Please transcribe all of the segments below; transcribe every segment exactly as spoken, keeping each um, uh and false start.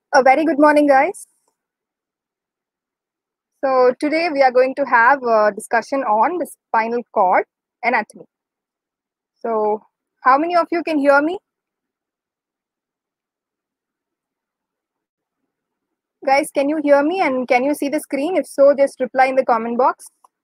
A very good morning, guys. So today we are going to have a discussion on the spinal cord anatomy. So how many of you can hear me? Guys, can you hear me and can you see the screen? If so, just reply in the comment box.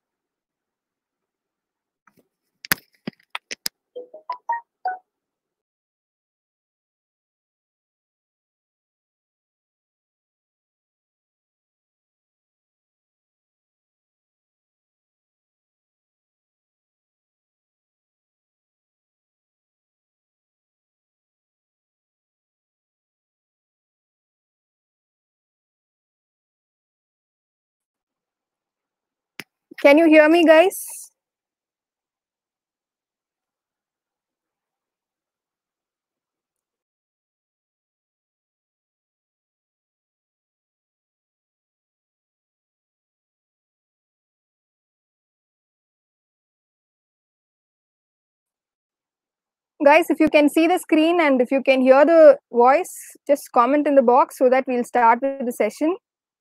Can you hear me, guys? Guys, if you can see the screen and if you can hear the voice, just comment in the box so that we'll start with the session.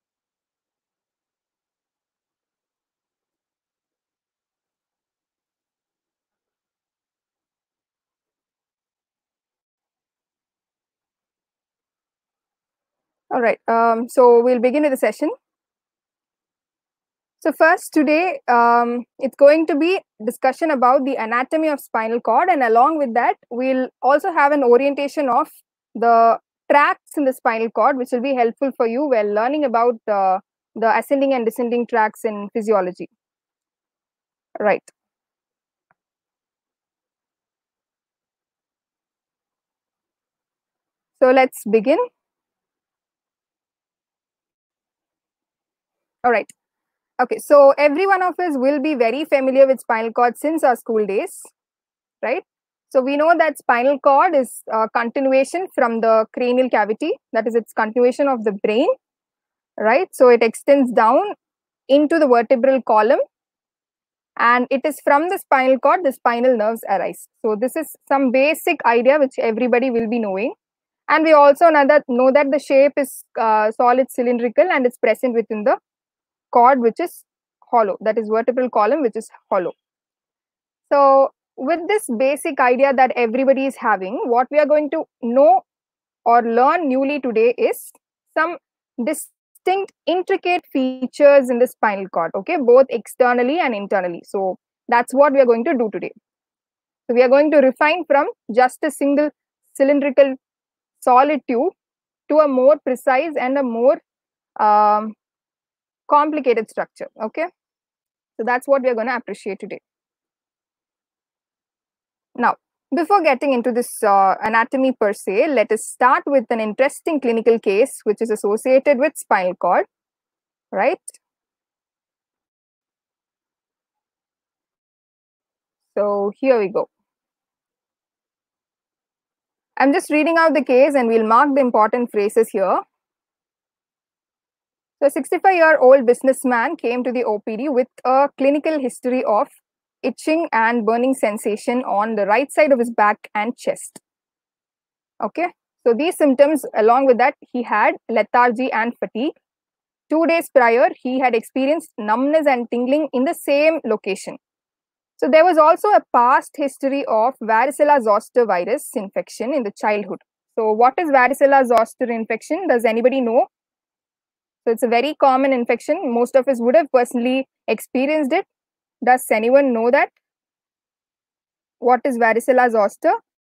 All right, um, so we'll begin with the session. So first today, um, it's going to be discussion about the anatomy of spinal cord, and along with that, we'll also have an orientation of the tracts in the spinal cord, which will be helpful for you while learning about uh, the ascending and descending tracts in physiology. Right. So let's begin. All right. Okay, so every one of us will be very familiar with spinal cord since our school days, right? So we know that spinal cord is a continuation from the cranial cavity, that is its continuation of the brain, right? So it extends down into the vertebral column, and it is from the spinal cord the spinal nerves arise. So this is some basic idea which everybody will be knowing. And we also know that, know that the shape is uh, solid cylindrical and it's present within the cord which is hollow, that is vertebral column which is hollow. So with this basic idea that everybody is having, what we are going to know or learn newly today is some distinct intricate features in the spinal cord, okay, both externally and internally. So that's what we are going to do today. So we are going to refine from just a single cylindrical solid tube to a more precise and a more um, complicated structure, okay. So that's what we are going to appreciate today. Now, before getting into this uh, anatomy per se, let us start with an interesting clinical case which is associated with spinal cord, right? So here we go. I'm just reading out the case and we'll mark the important phrases here. So a sixty-five-year-old businessman came to the O P D with a clinical history of itching and burning sensation on the right side of his back and chest. Okay, so these symptoms, along with that, he had lethargy and fatigue. Two days prior, he had experienced numbness and tingling in the same location. So there was also a past history of varicella zoster virus infection in the childhood. So what is varicella zoster infection? Does anybody know? So it's a very common infection. Most of us would have personally experienced it. Does anyone know that? What is varicella zoster?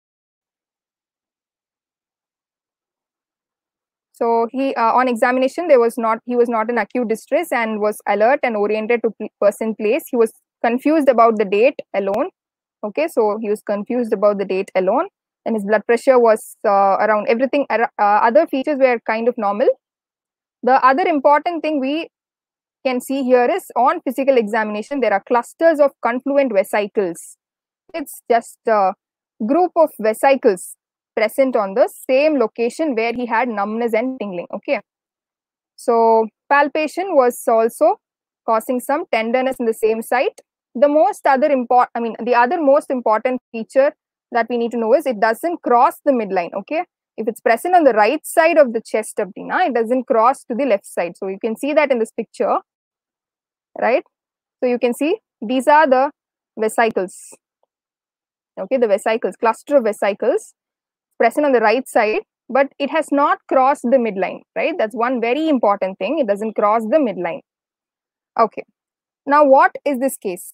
So he, uh, on examination, there was not, he was not in acute distress and was alert and oriented to person place. He was confused about the date alone. Okay, so he was confused about the date alone, and his blood pressure was uh, around everything. Uh, other features were kind of normal. The other important thing we can see here is on physical examination, there are clusters of confluent vesicles. It's just a group of vesicles present on the same location where he had numbness and tingling. Okay, so palpation was also causing some tenderness in the same site. The most other important, I mean, the other most important feature that we need to know is it doesn't cross the midline. Okay, If it's present on the right side of the chest abdina, it doesn't cross to the left side. So you can see that in this picture, right? So you can see these are the vesicles. Okay, the vesicles, cluster of vesicles present on the right side, but it has not crossed the midline, right? That's one very important thing. It doesn't cross the midline. Okay. Now, what is this case?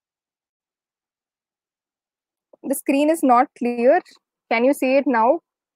The screen is not clear. Can you see it now?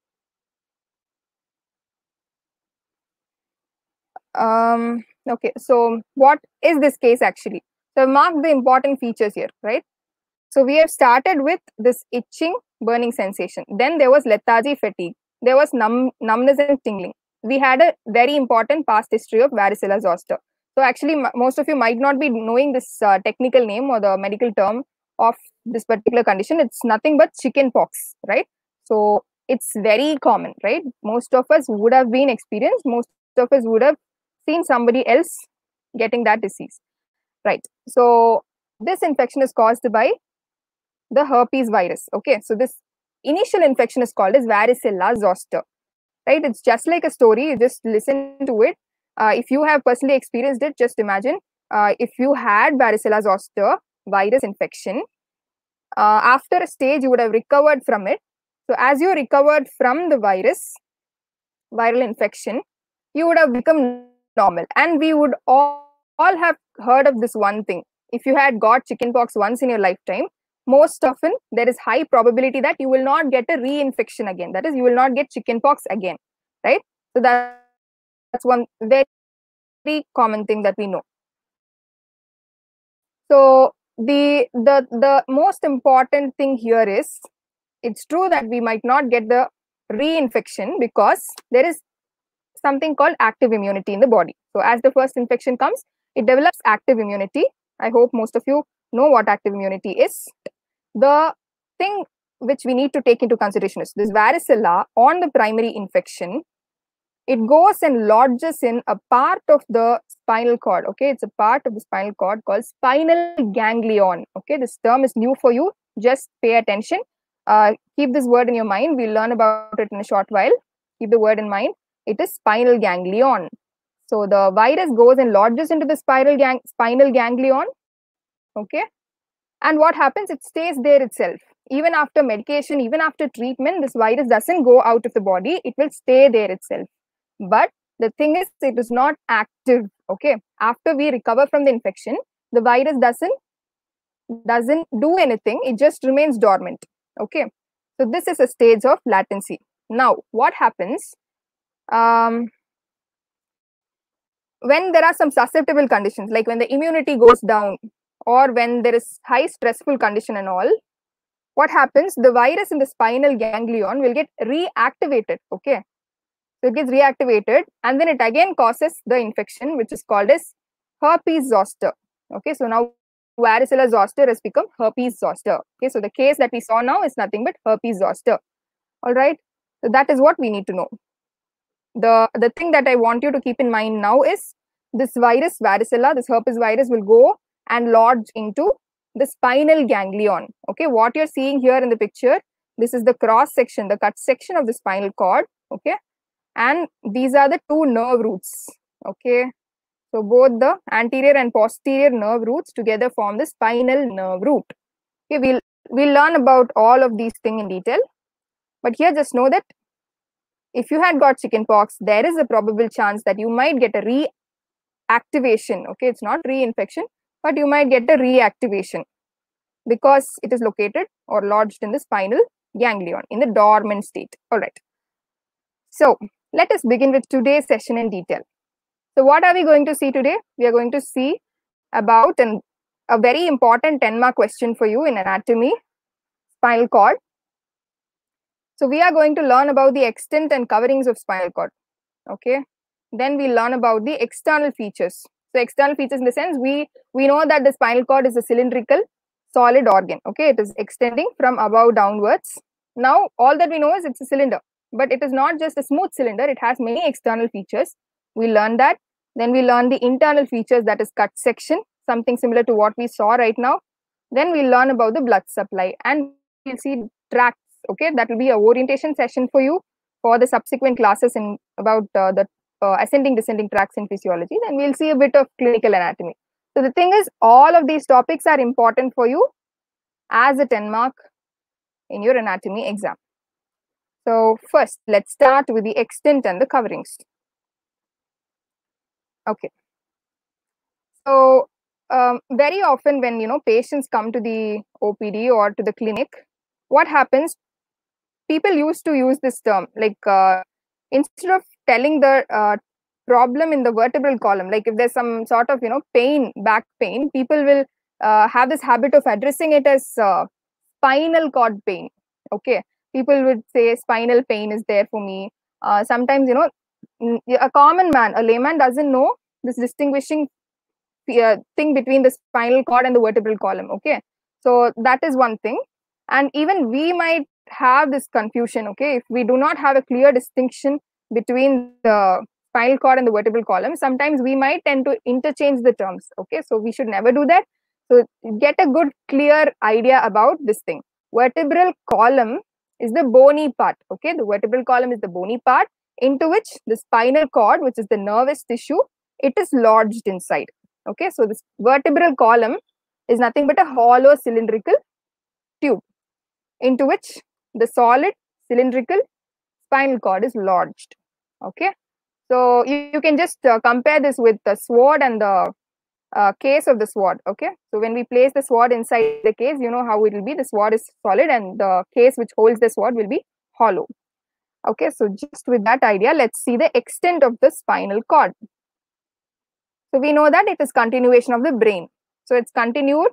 Um, okay, so what is this case actually? So mark the important features here, right? So we have started with this itching, burning sensation. Then there was lethargy, fatigue. There was numb, numbness and tingling. We had a very important past history of varicella zoster. So actually, most of you might not be knowing this uh, technical name or the medical term of this particular condition. It's nothing but chicken pox, right? So it's very common, right? Most of us would have been experienced. Most of us would have seen somebody else getting that disease, right? So this infection is caused by the herpes virus. Okay, so this initial infection is called as varicella zoster, right? It's just like a story. You just listen to it. Uh, if you have personally experienced it, just imagine uh, if you had varicella zoster virus infection, uh, after a stage you would have recovered from it. So as you recovered from the virus, viral infection, you would have become normal. And we would all, all have heard of this one thing. If you had got chickenpox once in your lifetime, most often there is high probability that you will not get a reinfection again. That is, you will not get chickenpox again, right? So that, that's one very, very common thing that we know. So the the the most important thing here is, it's true that we might not get the reinfection because there is something called active immunity in the body. So as the first infection comes, it develops active immunity. I hope most of you know what active immunity is. The thing which we need to take into consideration is this varicella on the primary infection, it goes and lodges in a part of the spinal cord. Okay, it's a part of the spinal cord called spinal ganglion. Okay, this term is new for you. Just pay attention. Uh, keep this word in your mind. We'll learn about it in a short while. Keep the word in mind. It is spinal ganglion. So the virus goes and lodges into the spiral gang spinal ganglion. Okay. And what happens? It stays there itself. Even after medication, even after treatment, this virus doesn't go out of the body. It will stay there itself. But the thing is, it is not active. Okay. After we recover from the infection, the virus doesn't, doesn't do anything. It just remains dormant. Okay. So this is a stage of latency. Now, what happens? Um, when there are some susceptible conditions, like when the immunity goes down or when there is high stressful condition and all, what happens? The virus in the spinal ganglion will get reactivated. Okay. So it gets reactivated and then it again causes the infection, which is called as herpes zoster. Okay. So now varicella zoster has become herpes zoster. Okay. So the case that we saw now is nothing but herpes zoster. All right. So that is what we need to know. The, the thing that I want you to keep in mind now is this virus, varicella, this herpes virus will go and lodge into the spinal ganglion. Okay, what you're seeing here in the picture, this is the cross section, the cut section of the spinal cord. Okay, and these are the two nerve roots. Okay, so both the anterior and posterior nerve roots together form the spinal nerve root. Okay, we'll, we'll learn about all of these things in detail. But here just know that if you had got chickenpox, there is a probable chance that you might get a reactivation. Okay, it's not reinfection, but you might get a reactivation because it is located or lodged in the spinal ganglion in the dormant state. All right. So let us begin with today's session in detail. So what are we going to see today? We are going to see about an, a very important ten mark question for you in anatomy, spinal cord. So we are going to learn about the extent and coverings of spinal cord. Okay. Then we learn about the external features. So external features in the sense, we, we know that the spinal cord is a cylindrical solid organ. Okay. It is extending from above downwards. Now, all that we know is it's a cylinder, but it is not just a smooth cylinder. It has many external features. We learn that. Then we learn the internal features, that is cut section, something similar to what we saw right now. Then we learn about the blood supply and we'll see tracts. Okay, that will be a orientation session for you for the subsequent classes in about uh, the uh, ascending descending tracts in physiology, then we'll see a bit of clinical anatomy. So the thing is, all of these topics are important for you as a ten mark in your anatomy exam. So first, let's start with the extent and the coverings. Okay. So um, very often when you know patients come to the O P D or to the clinic, what happens? People used to use this term like uh, instead of telling the uh, problem in the vertebral column, like if there's some sort of you know pain, back pain, people will uh, have this habit of addressing it as uh, spinal cord pain. Okay, people would say spinal pain is there for me. Uh, sometimes you know a common man, a layman doesn't know this distinguishing uh, thing between the spinal cord and the vertebral column. Okay, so that is one thing, and even we might have this confusion. Okay, if we do not have a clear distinction between the spinal cord and the vertebral column, sometimes we might tend to interchange the terms. Okay, so we should never do that. So get a good clear idea about this thing. Vertebral column is the bony part. Okay, the vertebral column is the bony part into which the spinal cord, which is the nervous tissue, it is lodged inside. Okay, so this vertebral column is nothing but a hollow cylindrical tube into which the solid cylindrical spinal cord is lodged. Okay, so you, you can just uh, compare this with the sword and the uh, case of the sword. Okay, so when we place the sword inside the case, you know how it will be. The sword is solid and the case which holds the sword will be hollow. Okay, so just with that idea, let's see the extent of the spinal cord. So we know that it is continuation of the brain. So it's continued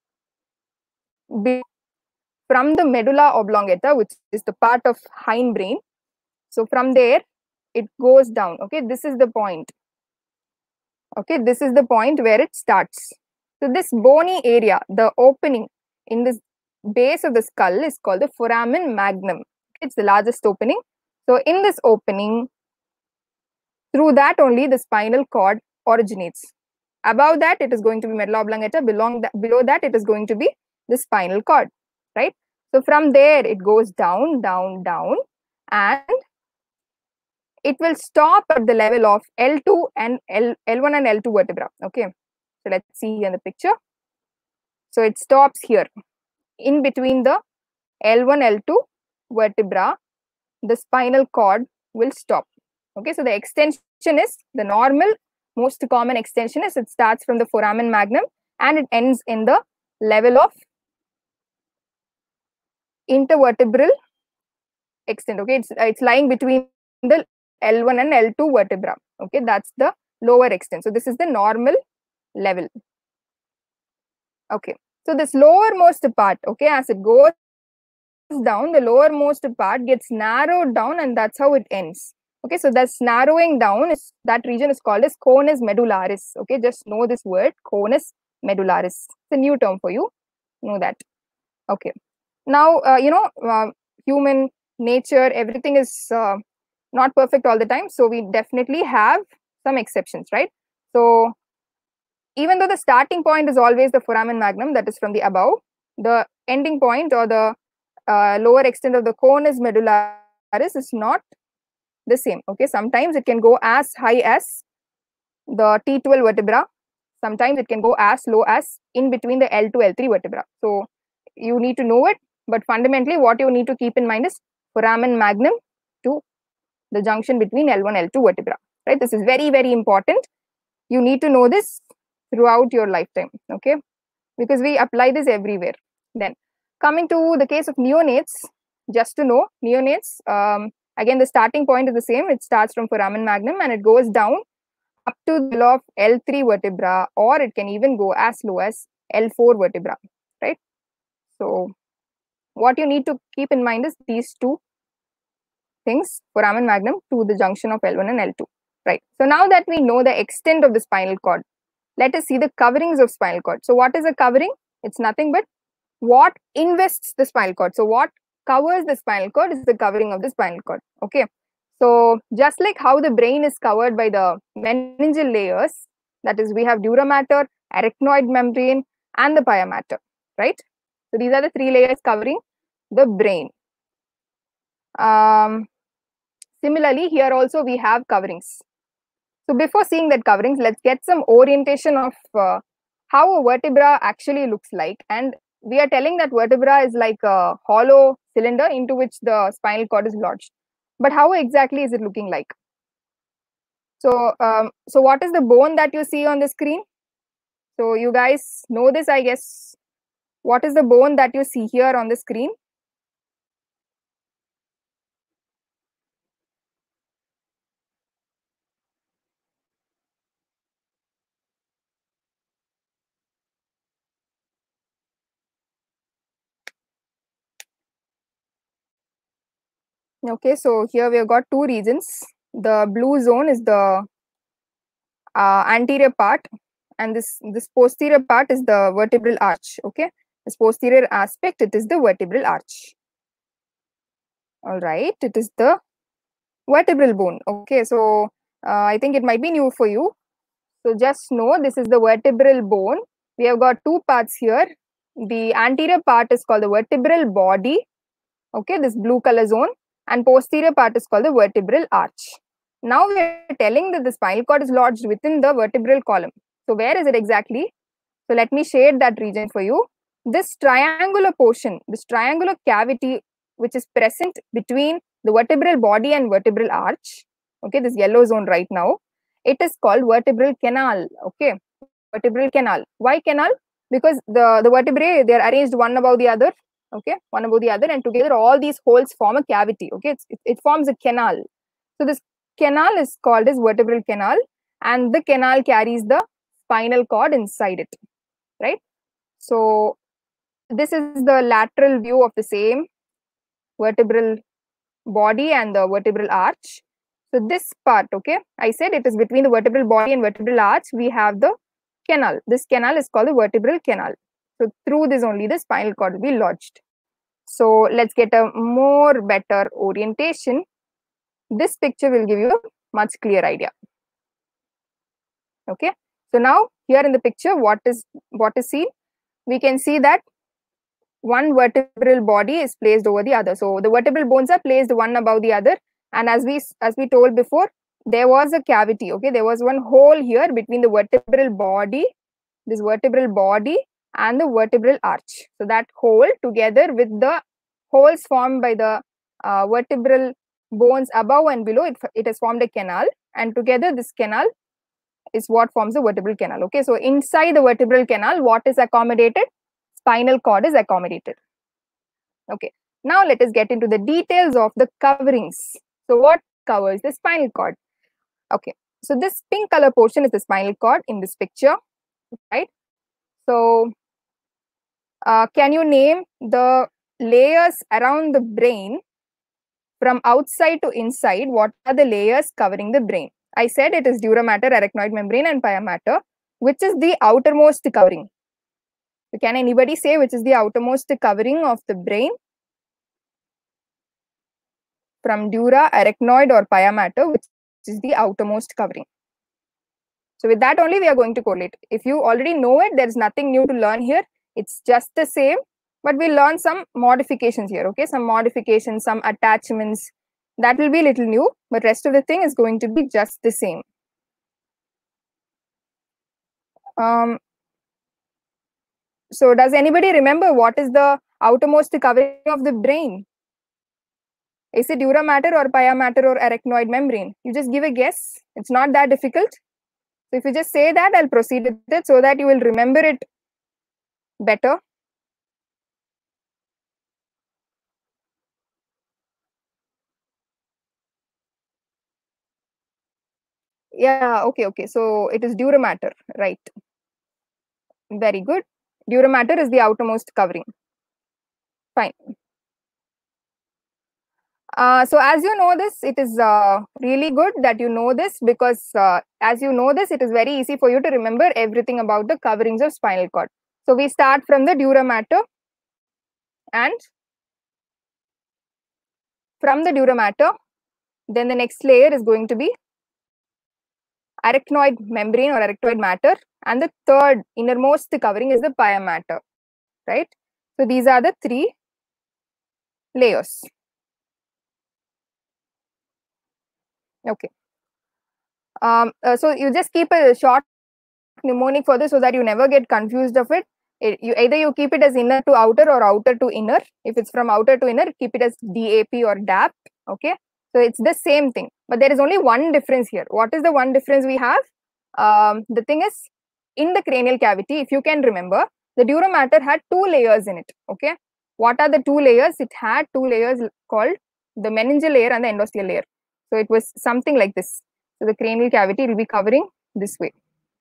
from the medulla oblongata, which is the part of hindbrain. So from there, it goes down. Okay, this is the point. Okay, this is the point where it starts. So this bony area, the opening in this base of the skull is called the foramen magnum. It's the largest opening. So in this opening, through that only the spinal cord originates. Above that, it is going to be medulla oblongata. Below that, below that, it is going to be the spinal cord, right? So from there, it goes down, down, down, and it will stop at the level of L two and L, L1 and L two vertebra. Okay, so let's see here in the picture. So it stops here. In between the L one, L two vertebra, the spinal cord will stop. Okay, so the extension is the normal. Most common extension is it starts from the foramen magnum and it ends in the level of intervertebral extent. Okay, it's, it's lying between the L one and L two vertebra. Okay, that's the lower extent. So this is the normal level. Okay, so this lowermost part, okay, as it goes down, the lowermost part gets narrowed down and that's how it ends. Okay, so that's narrowing down, is that region is called as conus medullaris. Okay, just know this word, conus medullaris. It's a new term for you, know that. Okay, now, uh, you know, uh, human nature, everything is uh, not perfect all the time. So we definitely have some exceptions, right? So even though the starting point is always the foramen magnum, that is from the above, the ending point or the uh, lower extent of the conus medullaris is not the same. Okay, sometimes it can go as high as the T twelve vertebra. Sometimes it can go as low as in between the L two, L three vertebra. So you need to know it, but fundamentally what you need to keep in mind is foramen magnum to the junction between L one, L two vertebra, right? This is very, very important. You need to know this throughout your lifetime, okay? Because we apply this everywhere. Then coming to the case of neonates, just to know, neonates, um, again, the starting point is the same. It starts from foramen magnum and it goes down up to the level of L three vertebra, or it can even go as low as L four vertebra, right? So what you need to keep in mind is these two things, foramen magnum to the junction of L one and L two, right? So now that we know the extent of the spinal cord, let us see the coverings of spinal cord. So what is a covering? It's nothing but what invests the spinal cord. So what covers the spinal cord is the covering of the spinal cord. Okay, so just like how the brain is covered by the meningeal layers, that is, we have dura mater, arachnoid membrane, and the pia mater, right? So these are the three layers covering the brain. Um, Similarly, here also we have coverings. So before seeing that coverings, let's get some orientation of uh, how a vertebra actually looks like. And we are telling that vertebra is like a hollow cylinder into which the spinal cord is lodged. But how exactly is it looking like? So, um, so what is the bone that you see on the screen? So you guys know this, I guess. What is the bone that you see here on the screen? Okay, so here we have got two regions. The blue zone is the uh, anterior part, and this this posterior part is the vertebral arch. Okay, this posterior aspect, it is the vertebral arch. All right, it is the vertebral bone. Okay, so uh, I think it might be new for you. So just know this is the vertebral bone. We have got two parts here. The anterior part is called the vertebral body. Okay, this blue color zone, and posterior part is called the vertebral arch. Now we are telling that the spinal cord is lodged within the vertebral column. So where is it exactly? So let me shade that region for you. This triangular portion, this triangular cavity which is present between the vertebral body and vertebral arch, okay, this yellow zone right now, it is called vertebral canal. Okay, vertebral canal. Why canal? Because the, the vertebrae, they are arranged one above the other, okay, one above the other, and together all these holes form a cavity. Okay, it's, it, it forms a canal. So this canal is called as vertebral canal, and the canal carries the spinal cord inside it, right? So this is the lateral view of the same vertebral body and the vertebral arch. So this part, okay, I said it is between the vertebral body and vertebral arch, we have the canal. This canal is called the vertebral canal. So through this only the spinal cord will be lodged. So let's get a more better orientation. This picture will give you a much clear idea. Okay, so now here in the picture, what is what is seen? We can see that one vertebral body is placed over the other. So the vertebral bones are placed one above the other, and as we as we told before, there was a cavity. Okay, there was one hole here between the vertebral body, this vertebral body, and the vertebral arch. So that hole together with the holes formed by the uh, vertebral bones above and below, it, it has formed a canal, and together this canal is what forms the vertebral canal. Okay, so inside the vertebral canal, what is accommodated? Spinal cord is accommodated. Okay, now let us get into the details of the coverings. So what covers the spinal cord? Okay, so this pink color portion is the spinal cord in this picture, right? So uh, can you name the layers around the brain from outside to inside? What are the layers covering the brain? I said it is dura mater, arachnoid membrane, and pia mater. Which is the outermost covering? So can anybody say which is the outermost covering of the brain? From dura, arachnoid, or pia mater, which is the outermost covering? So with that only we are going to correlate. If you already know it, there is nothing new to learn here. It's just the same, but we'll learn some modifications here. Okay, some modifications, some attachments. That will be a little new, but rest of the thing is going to be just the same. Um, so does anybody remember what is the outermost covering of the brain? Is it dura mater or pia mater or arachnoid membrane? You just give a guess. It's not that difficult. So if you just say that, I'll proceed with it so that you will remember it better. Yeah, okay, okay. So it is dura mater, right? Very good. Dura mater is the outermost covering. Fine. Uh, so as you know this, it is uh, really good that you know this, because uh, as you know this, it is very easy for you to remember everything about the coverings of spinal cord. So we start from the dura mater, and from the dura mater, then the next layer is going to be arachnoid membrane or arachnoid matter, and the third innermost covering is the pia mater, right? So these are the three layers. Okay. Um, uh, so you just keep a short mnemonic for this so that you never get confused of it. It you either you keep it as inner to outer or outer to inner. If it's from outer to inner, keep it as D A P or D A P. Okay. So it's the same thing, but there is only one difference here. What is the one difference we have? Um, the thing is, in the cranial cavity, if you can remember, the dura mater had two layers in it. Okay. What are the two layers? It had two layers called the meningeal layer and the endosteal layer. So it was something like this. So the cranial cavity will be covering this way.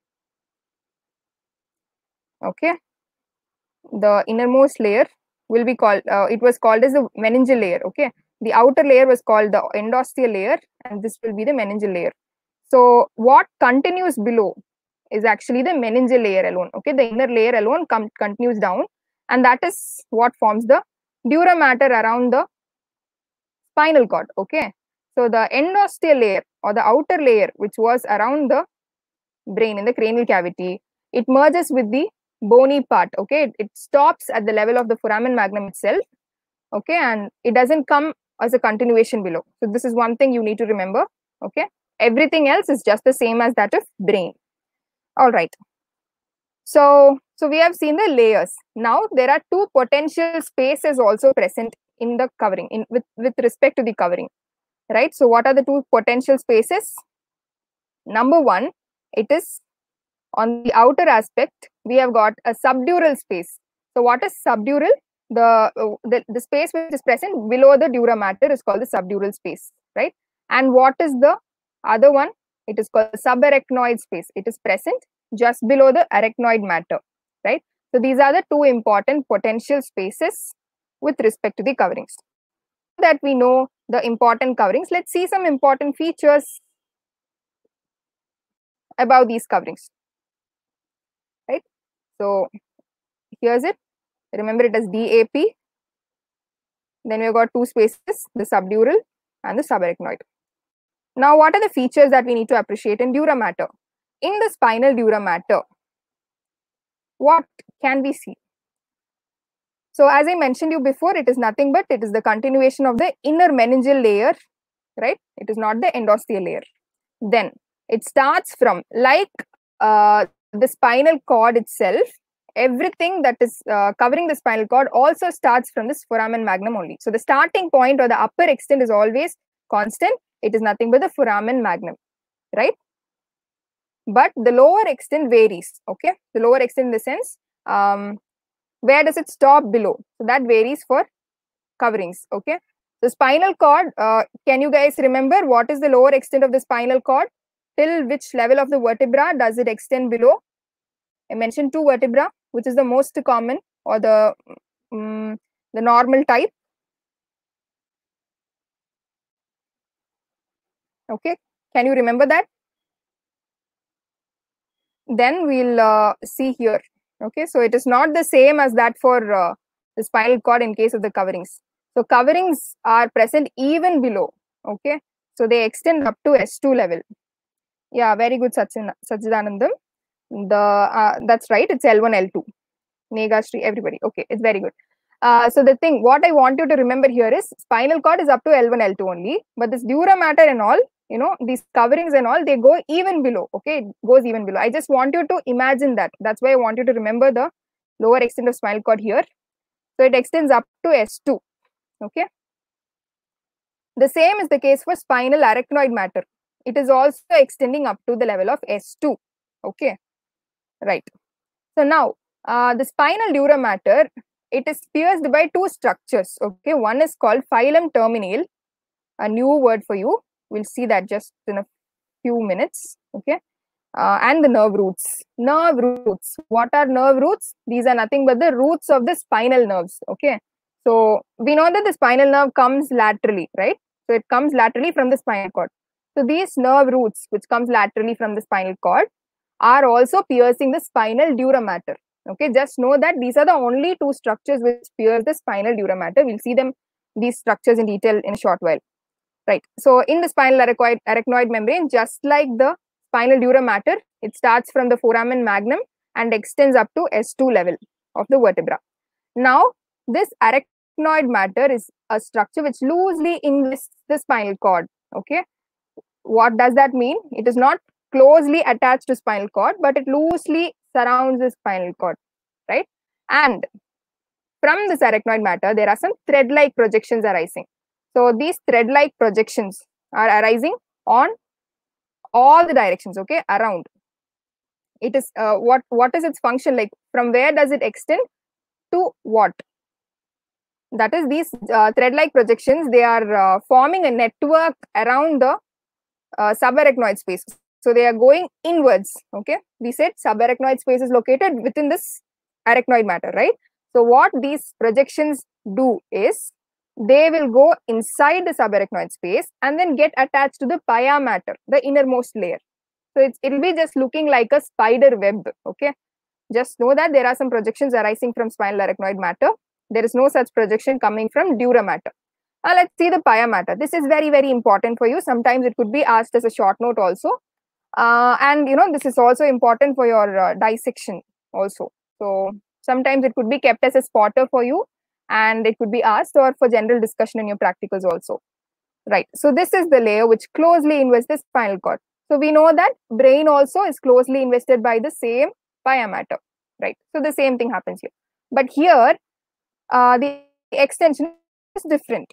Okay. The innermost layer will be called, uh, it was called as the meningeal layer. Okay. The outer layer was called the endosteal layer, and this will be the meningeal layer. So what continues below is actually the meningeal layer alone. Okay. The inner layer alone com continues down, and that is what forms the dura mater around the spinal cord. Okay. So the endosteal layer or the outer layer, which was around the brain in the cranial cavity, it merges with the bony part. Okay. It, it stops at the level of the foramen magnum itself. Okay. And it doesn't come as a continuation below. So this is one thing you need to remember. Okay. Everything else is just the same as that of brain. All right. So, so we have seen the layers. Now there are two potential spaces also present in the covering in with, with respect to the covering. Right. So what are the two potential spaces? Number one, it is on the outer aspect, we have got a subdural space. So what is subdural? The, uh, the, the space which is present below the dura mater is called the subdural space, right? And what is the other one? It is called subarachnoid space. It is present just below the arachnoid mater, right? So these are the two important potential spaces with respect to the coverings. That we know the important coverings, let's see some important features about these coverings, right? So here's it. Remember it as D A P. Then we've got two spaces, the subdural and the subarachnoid. Now, what are the features that we need to appreciate in dura mater? In the spinal dura mater, what can we see? So, as I mentioned you before, it is nothing but it is the continuation of the inner meningeal layer, right? It is not the endosteal layer. Then it starts from, like uh, the spinal cord itself, everything that is uh, covering the spinal cord also starts from this foramen magnum only. So the starting point or the upper extent is always constant. It is nothing but the foramen magnum, right? But the lower extent varies. Okay, the lower extent in the sense, um, where does it stop below? So that varies for coverings. Okay, the spinal cord. Uh, can you guys remember what is the lower extent of the spinal cord? Till which level of the vertebra does it extend below? I mentioned two vertebra, which is the most common or the um, the normal type. Okay, can you remember that? Then we'll uh, see here. Okay, so it is not the same as that for uh, the spinal cord in case of the coverings. So coverings are present even below. Okay, so they extend up to S two level. Yeah, very good, Sachidanandam. The uh, that's right. It's L one, L two. Negashri, everybody. Okay, it's very good. Uh, so the thing, what I want you to remember here is spinal cord is up to L one, L two only, but this dura mater and all, you know, these coverings and all, they go even below. Okay, it goes even below. I just want you to imagine that. That's why I want you to remember the lower extent of spinal cord here. So it extends up to S two. Okay. The same is the case for spinal arachnoid mater. It is also extending up to the level of S two. Okay, right. So now, uh, the spinal dura mater, it is pierced by two structures. Okay, one is called filum terminale, a new word for you. We'll see that just in a few minutes. Okay, uh, and the nerve roots. Nerve roots. What are nerve roots? These are nothing but the roots of the spinal nerves. Okay, so we know that the spinal nerve comes laterally, right? So it comes laterally from the spinal cord. So these nerve roots, which comes laterally from the spinal cord, are also piercing the spinal dura mater. Okay, just know that these are the only two structures which pierce the spinal dura mater. We'll see them, these structures in detail in a short while. Right. So in the spinal arachnoid, arachnoid membrane, just like the spinal dura mater, it starts from the foramen magnum and extends up to S two level of the vertebra. Now, this arachnoid mater is a structure which loosely invests the spinal cord. Okay. what does that mean? It is not closely attached to spinal cord, but it loosely surrounds the spinal cord, right? And from this arachnoid matter, there are some thread-like projections arising. So these thread-like projections are arising on all the directions, okay, around. It is uh, what what is its function like? From where does it extend to what? That is, these uh, thread-like projections, they are uh, forming a network around the uh, subarachnoid space. So they are going inwards, okay. We said subarachnoid space is located within this arachnoid matter, right? So what these projections do is, they will go inside the subarachnoid space and then get attached to the pia mater, the innermost layer. So it's, it will be just looking like a spider web, okay. Just know that there are some projections arising from spinal arachnoid matter. There is no such projection coming from dura mater. Now let's see the pia mater. This is very, very important for you. Sometimes it could be asked as a short note also. Uh, and you know, this is also important for your uh, dissection also. So sometimes it could be kept as a spotter for you, and it could be asked or for general discussion in your practicals also. Right. So this is the layer which closely invests the spinal cord. So we know that brain also is closely invested by the same pia mater, right? So the same thing happens here. But here, uh, the extension is different.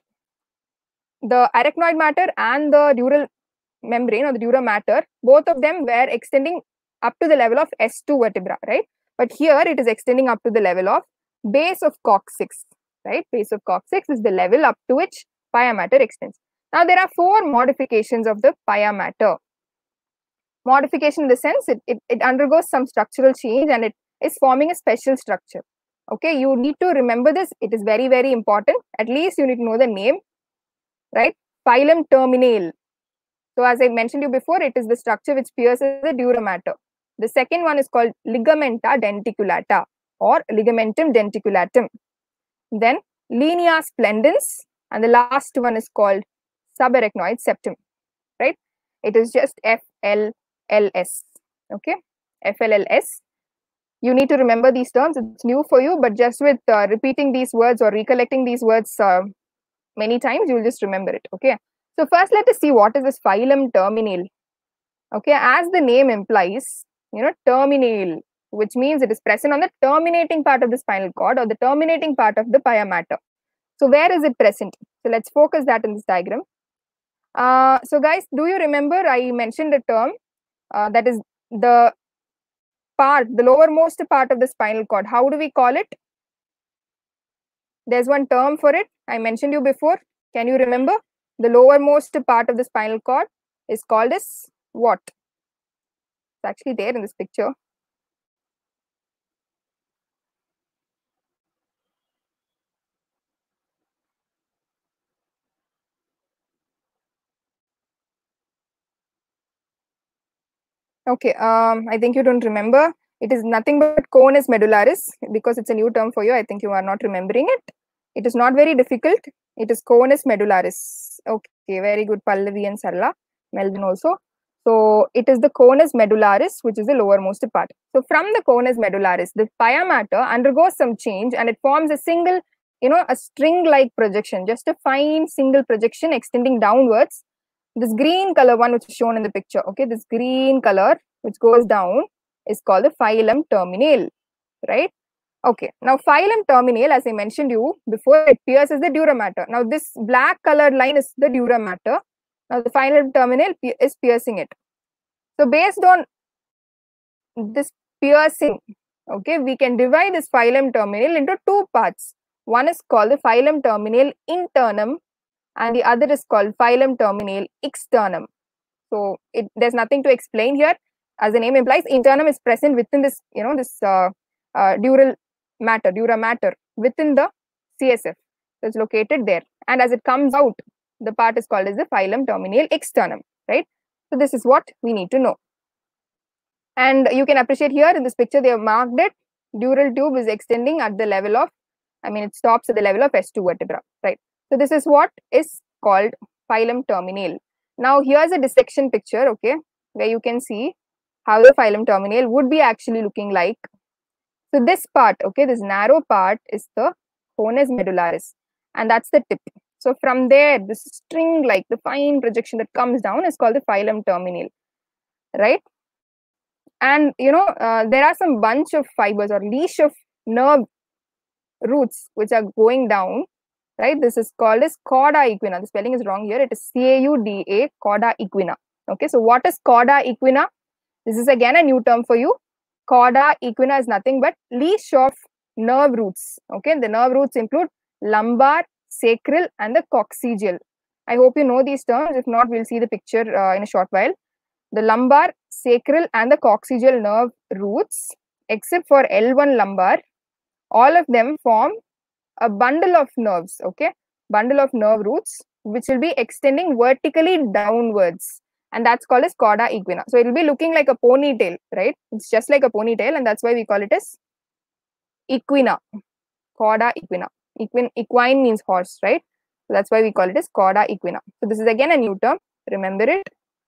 The arachnoid matter and the dural membrane or the dura mater, both of them were extending up to the level of S two vertebra, right? But here it is extending up to the level of base of coccyx, right? Base of coccyx is the level up to which pia mater extends. Now there are four modifications of the pia mater. Modification in the sense it, it, it undergoes some structural change and it is forming a special structure. Okay, you need to remember this. It is very, very important. At least you need to know the name, right? Phylum terminale. So as I mentioned you before, it is the structure which pierces the dura mater. The second one is called ligamenta denticulata or ligamentum denticulatum. Then linea splendens, and the last one is called subarachnoid septum, right? It is just F L L S, okay? F L L S. You need to remember these terms. It's new for you, but just with uh, repeating these words or recollecting these words uh, many times, you will just remember it, okay? So first, let us see what is this phylum terminale. Okay, as the name implies, you know, terminale, which means it is present on the terminating part of the spinal cord or the terminating part of the pia mater. So where is it present? So let's focus that in this diagram. Uh, so guys, do you remember I mentioned a term uh, that is the part, the lowermost part of the spinal cord. How do we call it? There's one term for it. I mentioned you before. Can you remember? The lowermost part of the spinal cord is called as what? It's actually there in this picture. Okay, um, I think you don't remember. It is nothing but conus medullaris because it's a new term for you. I think you are not remembering it. It is not very difficult. It is conus medullaris. Okay, very good, Pallavi and Sarla, Melvin also. So it is the conus medullaris, which is the lowermost part. So from the conus medullaris, the pia mater undergoes some change and it forms a single, you know, a string-like projection, just a fine single projection extending downwards. This green color one which is shown in the picture, okay, this green color which goes down is called the phylum terminale, right? Okay, now phylum terminale, as I mentioned you before, it pierces the dura mater. Now this black colored line is the dura mater. Now the phylum terminale is piercing it. So based on this piercing, okay, we can divide this phylum terminale into two parts. One is called the phylum terminale internum and the other is called phylum terminale externum. So it, there's nothing to explain here. As the name implies, internum is present within this, you know, this uh, uh, dural matter, dura mater within the C S F. So it's located there. And as it comes out, the part is called as the phylum terminale externum, right? So this is what we need to know. And you can appreciate here in this picture, they have marked it. Dural tube is extending at the level of, I mean, it stops at the level of S two vertebra, right? So this is what is called phylum terminale. Now here's a dissection picture, okay, where you can see how the phylum terminale would be actually looking like. So this part, okay, this narrow part is the conus medullaris, and that's the tip. So from there, this string like the fine projection that comes down is called the phylum terminale, right? And you know, uh, there are some bunch of fibers or leash of nerve roots which are going down, right? This is called as cauda equina. The spelling is wrong here. It is C A U D A, cauda equina. Okay, so what is cauda equina? This is again a new term for you. Cauda equina is nothing but leash of nerve roots. Okay, the nerve roots include lumbar, sacral, and the coccygeal. I hope you know these terms. If not, we'll see the picture uh, in a short while. The lumbar, sacral, and the coccygeal nerve roots, except for L one lumbar, all of them form a bundle of nerves, okay, bundle of nerve roots, which will be extending vertically downwards, and that's called as cauda equina. So it will be looking like a ponytail, right? It's just like a ponytail, and that's why we call it as equina, cauda equina. Equine, equine means horse, right? So that's why we call it as cauda equina. So this is again a new term, remember it.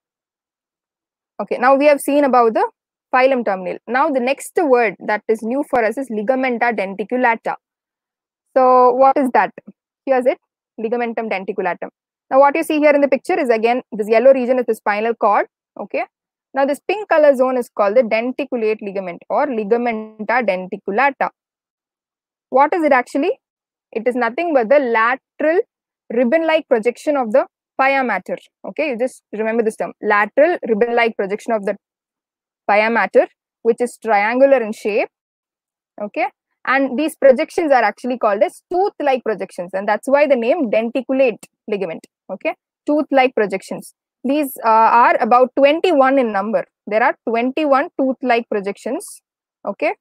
Okay, now we have seen about the phylum terminale. Now the next word that is new for us is ligamenta denticulata. So what is that? Here's it, ligamentum denticulatum. Now what you see here in the picture is again this yellow region is the spinal cord. Okay. Now this pink color zone is called the denticulate ligament or ligamenta denticulata. What is it actually? It is nothing but the lateral ribbon-like projection of the pia mater. Okay, you just remember this term, lateral ribbon-like projection of the pia mater, which is triangular in shape. Okay. And these projections are actually called as tooth-like projections, and that's why the name denticulate ligament. Okay, tooth-like projections. These uh, are about twenty-one in number. There are twenty-one tooth-like projections. Okay,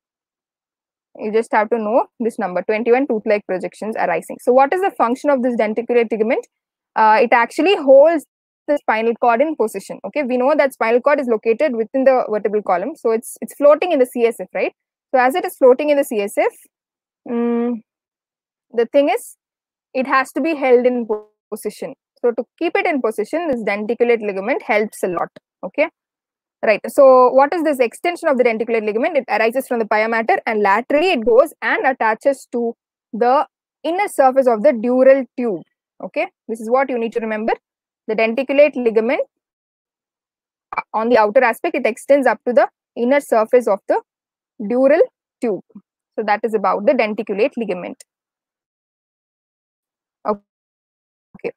you just have to know this number, twenty-one tooth-like projections arising. So what is the function of this denticulate ligament? Uh, it actually holds the spinal cord in position. Okay, we know that spinal cord is located within the vertebral column, so it's it's floating in the C S F, right? So as it is floating in the C S F, um, the thing is, it has to be held in position. So to keep it in position, this denticulate ligament helps a lot. Okay, right. So what is this extension of the denticulate ligament? It arises from the pia mater, and laterally it goes and attaches to the inner surface of the dural tube. Okay, this is what you need to remember. The denticulate ligament on the outer aspect, it extends up to the inner surface of the dural tube. So that is about the denticulate ligament. Okay.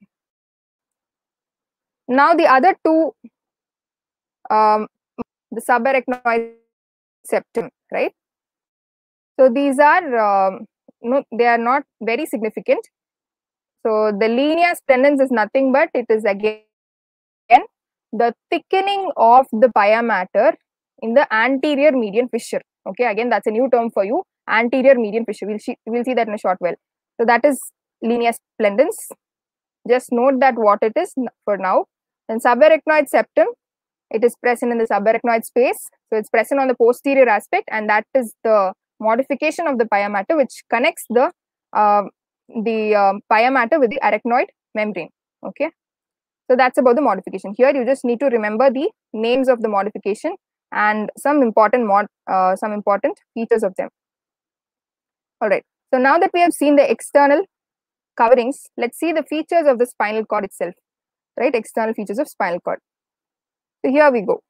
Now the other two, um, the subarachnoid septum, right? So these are, um, no, they are not very significant. So the linea splendens is nothing but it is again the thickening of the pia mater in the anterior median fissure. Okay, again that's a new term for you, anterior median fissure. We'll see, we'll see that in a short while. So that is linea splendens. Just note that what it is for now. Then subarachnoid septum, it is present in the subarachnoid space. So it's present on the posterior aspect, and that is the modification of the pia mater which connects the uh, the um, pia mater with the arachnoid membrane. Okay, so that's about the modification. Here you just need to remember the names of the modification and some important mod uh, some important features of them. All right, so now that we have seen the external coverings, let's see the features of the spinal cord itself, right? External features of spinal cord. So here we go.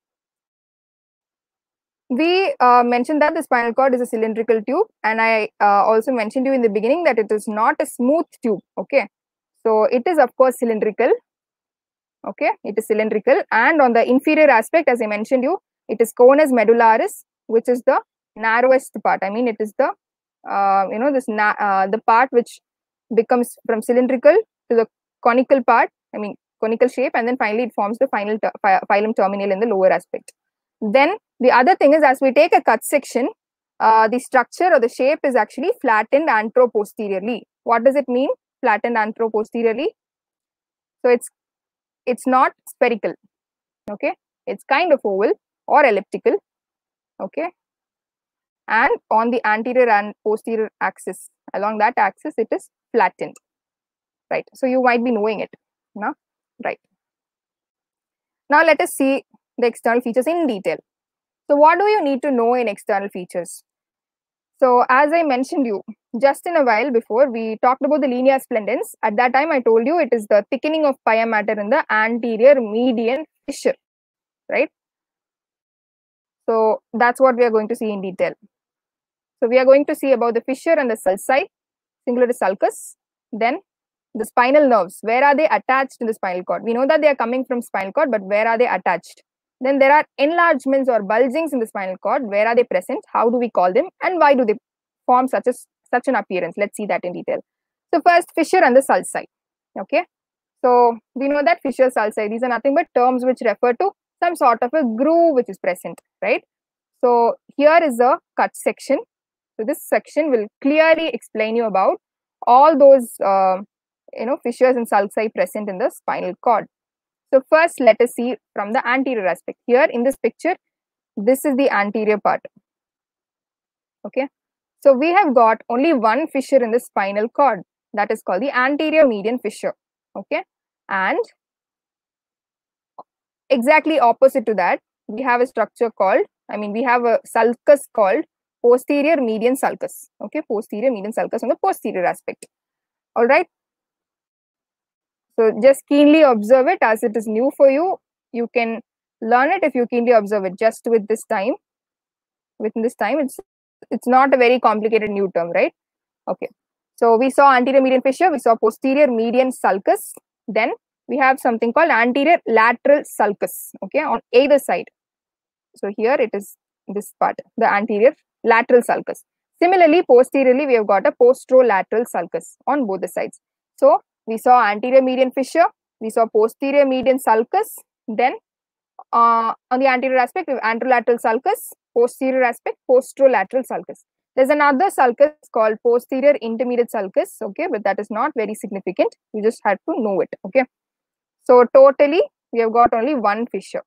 We uh, mentioned that the spinal cord is a cylindrical tube, and I uh, also mentioned you in the beginning that it is not a smooth tube. Okay, so it is of course cylindrical. Okay, it is cylindrical, and on the inferior aspect, as I mentioned you, it is conus medullaris, which is the narrowest part. I mean, it is the uh, you know this na uh, the part which becomes from cylindrical to the conical part. I mean conical shape, and then finally it forms the final ter phylum terminale in the lower aspect. Then the other thing is, as we take a cut section, uh, the structure or the shape is actually flattened anteroposteriorly. What does it mean, flattened anteroposteriorly? So it's it's not spherical. Okay, it's kind of oval or elliptical. Okay, and on the anterior and posterior axis, along that axis, it is flattened. Right. So you might be knowing it. No? Right. Now let us see the external features in detail. So what do you need to know in external features? So as I mentioned you just in a while before, we talked about the linea splendens. At that time, I told you it is the thickening of pia mater in the anterior median fissure, right? So that's what we are going to see in detail. So we are going to see about the fissure and the sulci, singular sulcus, then the spinal nerves. Where are they attached in the spinal cord? We know that they are coming from spinal cord, but where are they attached? Then there are enlargements or bulgings in the spinal cord. Where are they present? How do we call them? And why do they form such a such an appearance? Let's see that in detail. So first, fissure and the sulci. Okay. So we know that fissure, sulci, these are nothing but terms which refer to some sort of a groove which is present, right? So here is a cut section. So this section will clearly explain you about all those uh, you know fissures and sulci present in the spinal cord. So first, let us see from the anterior aspect. Here in this picture, this is the anterior part. Okay. So we have got only one fissure in the spinal cord, that is called the anterior median fissure. Okay. And exactly opposite to that, we have a structure called, I mean, we have a sulcus called posterior median sulcus. Okay. Posterior median sulcus on the posterior aspect. All right. So just keenly observe it as it is new for you. You can learn it if you keenly observe it just with this time. Within this time, it's it's not a very complicated new term, right? Okay. So we saw anterior median fissure, we saw posterior median sulcus. Then we have something called anterior lateral sulcus, okay, on either side. So here it is this part, the anterior lateral sulcus. Similarly, posteriorly, we have got a posterolateral sulcus on both the sides. So we saw anterior median fissure, we saw posterior median sulcus, then uh, on the anterior aspect, we have anterolateral sulcus, posterior aspect, posterolateral sulcus. There's another sulcus called posterior intermediate sulcus, okay, but that is not very significant. You just have to know it, okay. So totally, we have got only one fissure.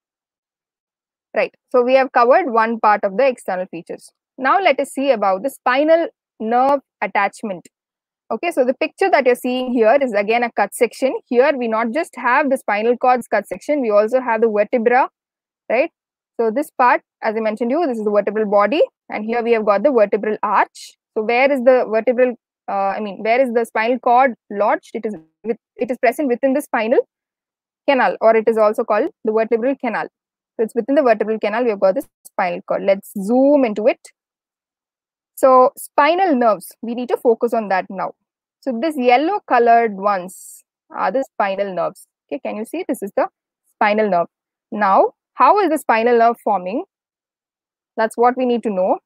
Right. So we have covered one part of the external features. Now let us see about the spinal nerve attachment. Okay, so the picture that you're seeing here is again a cut section. Here we not just have the spinal cord's cut section, we also have the vertebra, right? So this part, as I mentioned to you, this is the vertebral body, and here we have got the vertebral arch. So where is the vertebral, uh, I mean, where is the spinal cord lodged? It is with, it is present within the spinal canal, or it is also called the vertebral canal. So it's within the vertebral canal, we have got the spinal cord. Let's zoom into it. So spinal nerves, we need to focus on that now. So this yellow colored ones are the spinal nerves. Okay, can you see? This is the spinal nerve. Now, how is the spinal nerve forming? That's what we need to know.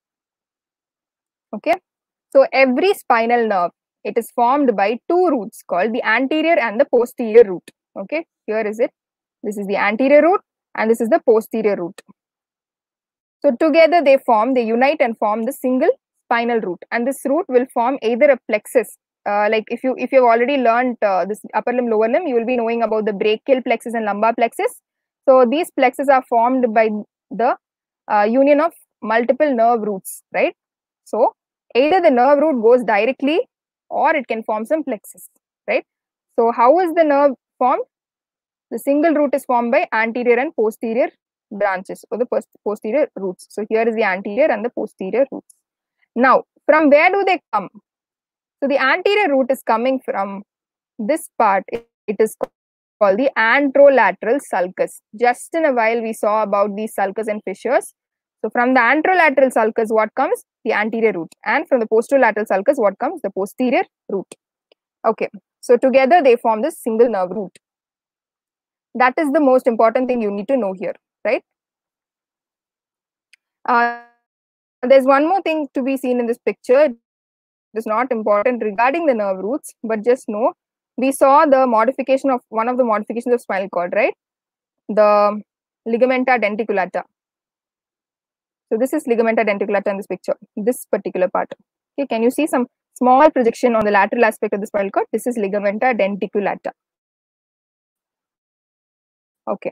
Okay, so every spinal nerve, it is formed by two roots called the anterior and the posterior root. Okay, here is it. This is the anterior root and this is the posterior root. So together they form, they unite and form the single spinal root, and this root will form either a plexus. Uh, like if you if you have already learned uh, this upper limb, lower limb, you will be knowing about the brachial plexus and lumbar plexus. So these plexus are formed by the uh, union of multiple nerve roots, right? So either the nerve root goes directly or it can form some plexus, right? So how is the nerve formed? The single root is formed by anterior and posterior branches or the post posterior roots. So here is the anterior and the posterior roots. Now, from where do they come? So the anterior root is coming from this part. It, it is called the anterolateral sulcus. Just in a while, we saw about these sulcus and fissures. So from the anterolateral sulcus, what comes? The anterior root. And from the posterolateral sulcus, what comes? The posterior root. Okay. So together, they form this single nerve root. That is the most important thing you need to know here, right? Uh, there's one more thing to be seen in this picture. It is not important regarding the nerve roots, but just know we saw the modification of one of the modifications of spinal cord, right? The ligamenta denticulata. So this is ligamenta denticulata in this picture, this particular part. Okay, can you see some small projection on the lateral aspect of the spinal cord? This is ligamenta denticulata. Okay.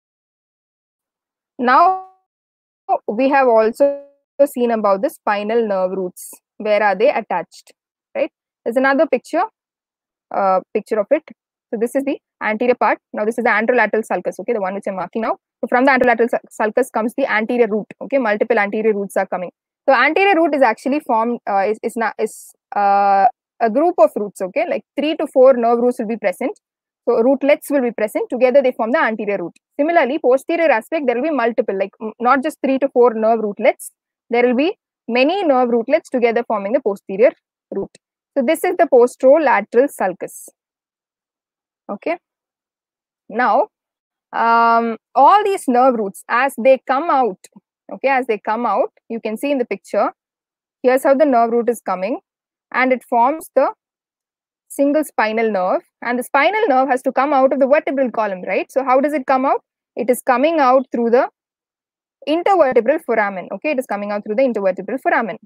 Now we have also seen about the spinal nerve roots. Where are they attached? Right? There's another picture, uh, picture of it. So this is the anterior part. Now this is the anterolateral sulcus. Okay, the one which I'm marking now. So from the anterolateral sulcus comes the anterior root. Okay, multiple anterior roots are coming. So anterior root is actually formed, uh, is, is, not, is uh, a group of roots, okay, like three to four nerve roots will be present. So rootlets will be present, together they form the anterior root. Similarly, posterior aspect, there will be multiple, like not just three to four nerve rootlets, there will be many nerve rootlets together forming the posterior root. So this is the posterolateral sulcus. Okay. Now, um, all these nerve roots, as they come out, okay, as they come out, you can see in the picture, here's how the nerve root is coming, and it forms the single spinal nerve, and the spinal nerve has to come out of the vertebral column, right? So how does it come out? It is coming out through the intervertebral foramen. Okay, it is coming out through the intervertebral foramen.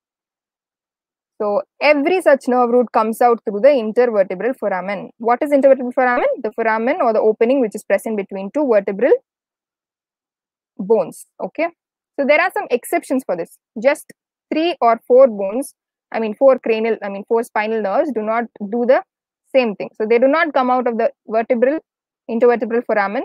So every such nerve root comes out through the intervertebral foramen. What is intervertebral foramen? The foramen or the opening which is present between two vertebral bones. Okay, so there are some exceptions for this. Just three or four bones, I mean four cranial, I mean four spinal nerves do not do the same thing. So they do not come out of the vertebral intervertebral foramen.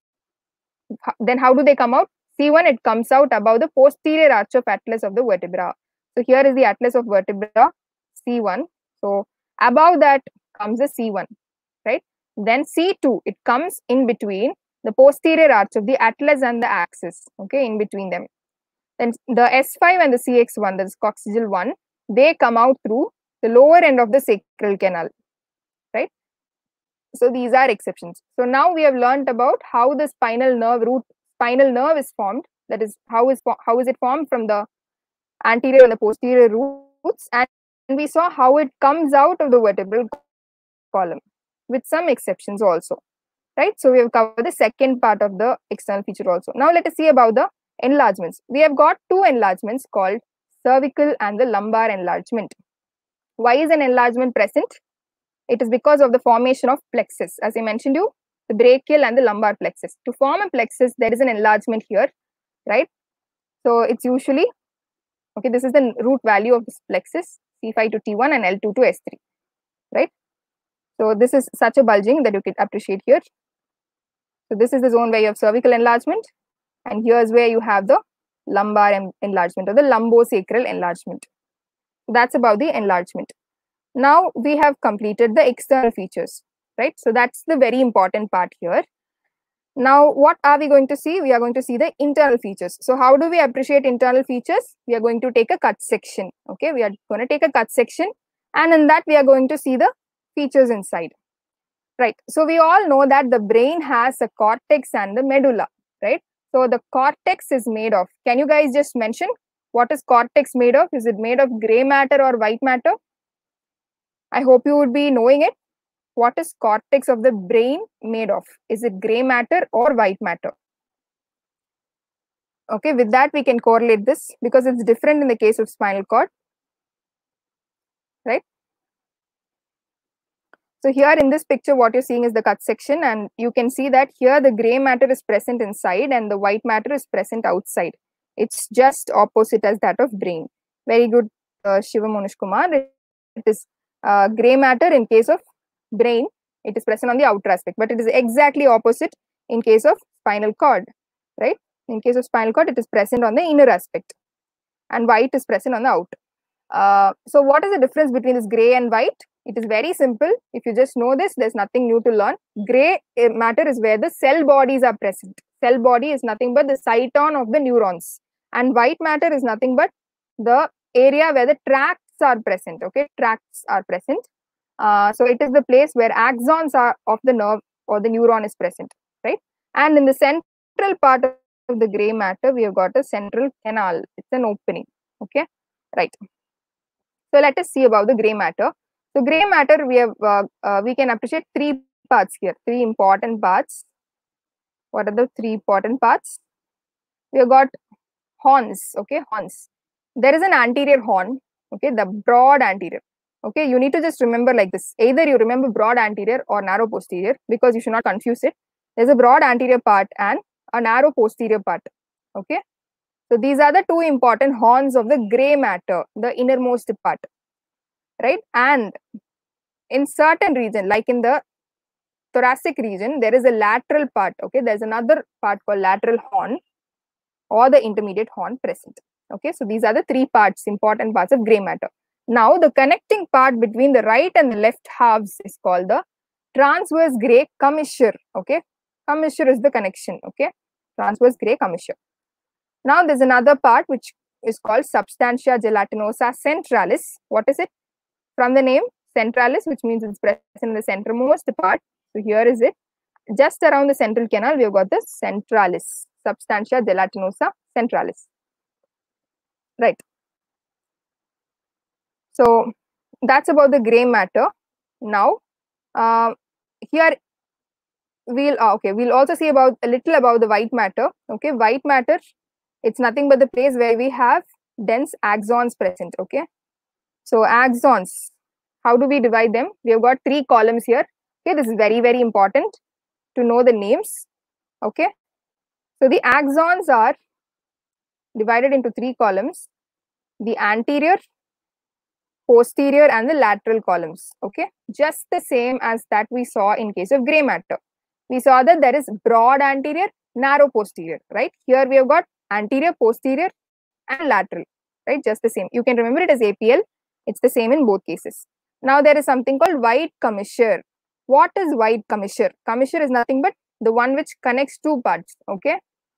Then how do they come out? C one, it comes out above the posterior arch of atlas of the vertebra. So here is the atlas of vertebra, C one. So above that comes the C one, right? Then C two, it comes in between the posterior arch of the atlas and the axis, okay, in between them. Then the S five and the C X one, that is coccygeal one, they come out through the lower end of the sacral canal, right? So these are exceptions. So now we have learnt about how the spinal nerve root, spinal nerve is formed. That is, how is how is it formed from the anterior and the posterior roots, and we saw how it comes out of the vertebral column, with some exceptions also, right? So we have covered the second part of the external feature also. Now let us see about the enlargements. We have got two enlargements called cervical and the lumbar enlargement. Why is an enlargement present? It is because of the formation of plexus. As I mentioned you, the brachial and the lumbar plexus. To form a plexus, there is an enlargement here, right? So it's usually, okay, this is the root value of this plexus, C five to T one and L two to S three, right? So this is such a bulging that you can appreciate here. So this is the zone where you have cervical enlargement, and here's where you have the lumbar enlargement or the lumbosacral enlargement. That's about the enlargement. Now we have completed the external features, right? So that's the very important part here. Now what are we going to see? We are going to see the internal features. So how do we appreciate internal features? We are going to take a cut section, okay? We are going to take a cut section, and in that we are going to see the features inside, right? So we all know that the brain has a cortex and the medulla, right? So the cortex is made of, can you guys just mention what is cortex made of? Is it made of gray matter or white matter? I hope you would be knowing it. What is cortex of the brain made of? Is it gray matter or white matter? Okay, with that we can correlate this because it's different in the case of spinal cord, right? So here in this picture, what you're seeing is the cut section, and you can see that here the gray matter is present inside and the white matter is present outside. It's just opposite as that of brain. Very good, uh, Shiva Monush Kumar. It is uh, gray matter in case of brain. It is present on the outer aspect, but it is exactly opposite in case of spinal cord, right? In case of spinal cord, it is present on the inner aspect, and white is present on the outer. Uh, so what is the difference between this gray and white? It is very simple. If you just know this, there's nothing new to learn. Gray matter is where the cell bodies are present. Cell body is nothing but the cyton of the neurons, and white matter is nothing but the area where the tracts are present. Okay, tracts are present. Uh, so it is the place where axons are of the nerve or the neuron is present, right? And in the central part of the gray matter, we have got a central canal. It's an opening. Okay, right. So let us see about the gray matter. So gray matter, we have uh, uh, we can appreciate three parts here, three important parts. What are the three important parts? We have got horns. Okay, horns. There is an anterior horn. Okay, the broad anterior. Okay, you need to just remember like this. Either you remember broad anterior or narrow posterior, because you should not confuse it. There's a broad anterior part and a narrow posterior part. Okay, so these are the two important horns of the gray matter, the innermost part, right? And in certain region, like in the thoracic region, there is a lateral part. Okay, there's another part called lateral horn or the intermediate horn present. Okay, so these are the three parts, important parts of gray matter. Now, the connecting part between the right and the left halves is called the transverse gray commissure. Okay, commissure is the connection. Okay, transverse gray commissure. Now, there's another part which is called substantia gelatinosa centralis. What is it? From the name centralis, which means it's present in the centermost part. So here is it. Just around the central canal, we have got the centralis, substantia gelatinosa centralis. Right. So that's about the gray matter. Now, uh, here we'll uh, okay. We'll also see about a little about the white matter. Okay, white matter. It's nothing but the place where we have dense axons present. Okay, so axons. How do we divide them? We have got three columns here. Okay, this is very very important to know the names. Okay, so the axons are divided into three columns: the anterior, posterior, and the lateral columns. Okay, just the same as that we saw in case of gray matter. We saw that there is broad anterior, narrow posterior. Right here we have got anterior, posterior, and lateral. Right, just the same. You can remember it as A P L. It's the same in both cases. Now there is something called white commissure. What is white commissure? Commissure is nothing but the one which connects two parts. Okay,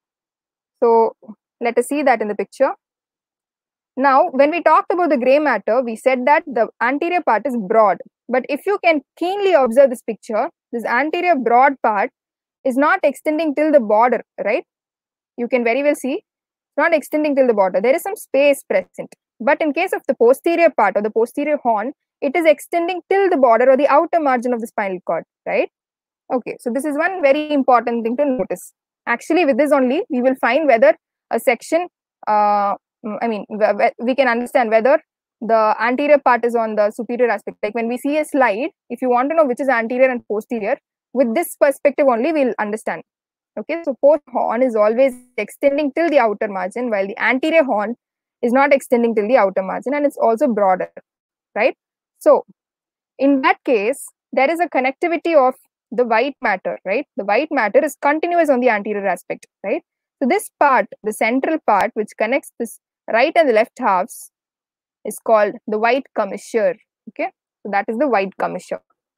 so let us see that in the picture. Now, when we talked about the gray matter, we said that the anterior part is broad. But if you can keenly observe this picture, this anterior broad part is not extending till the border, right? You can very well see it's not extending till the border. There is some space present. But in case of the posterior part or the posterior horn, it is extending till the border or the outer margin of the spinal cord, right? Okay, so this is one very important thing to notice. Actually, with this only, we will find whether a section, uh, I mean, we can understand whether the anterior part is on the superior aspect. Like when we see a slide, if you want to know which is anterior and posterior, with this perspective only, we'll understand. Okay, so post horn is always extending till the outer margin, while the anterior horn is not extending till the outer margin, and it's also broader, right? So, in that case, there is a connectivity of the white matter, right? The white matter is continuous on the anterior aspect, right? So, this part, the central part, which connects this right and the left halves, is called the white commissure. Okay, so that is the white commissure,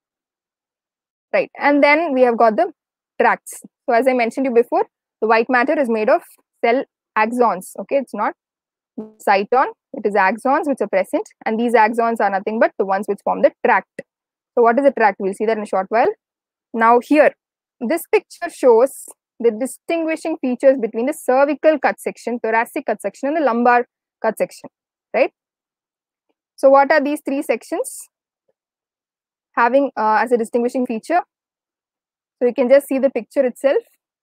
right? And then we have got the tracts. So, as I mentioned you before, the white matter is made of cell axons. Okay, it's not cyton, it is axons which are present, and these axons are nothing but the ones which form the tract. So, what is the tract? We'll see that in a short while. Now, here, this picture shows the distinguishing features between the cervical cut section, thoracic cut section, and the lumbar cut section, right? So, what are these three sections having uh, as a distinguishing feature? So, you can just see the picture itself.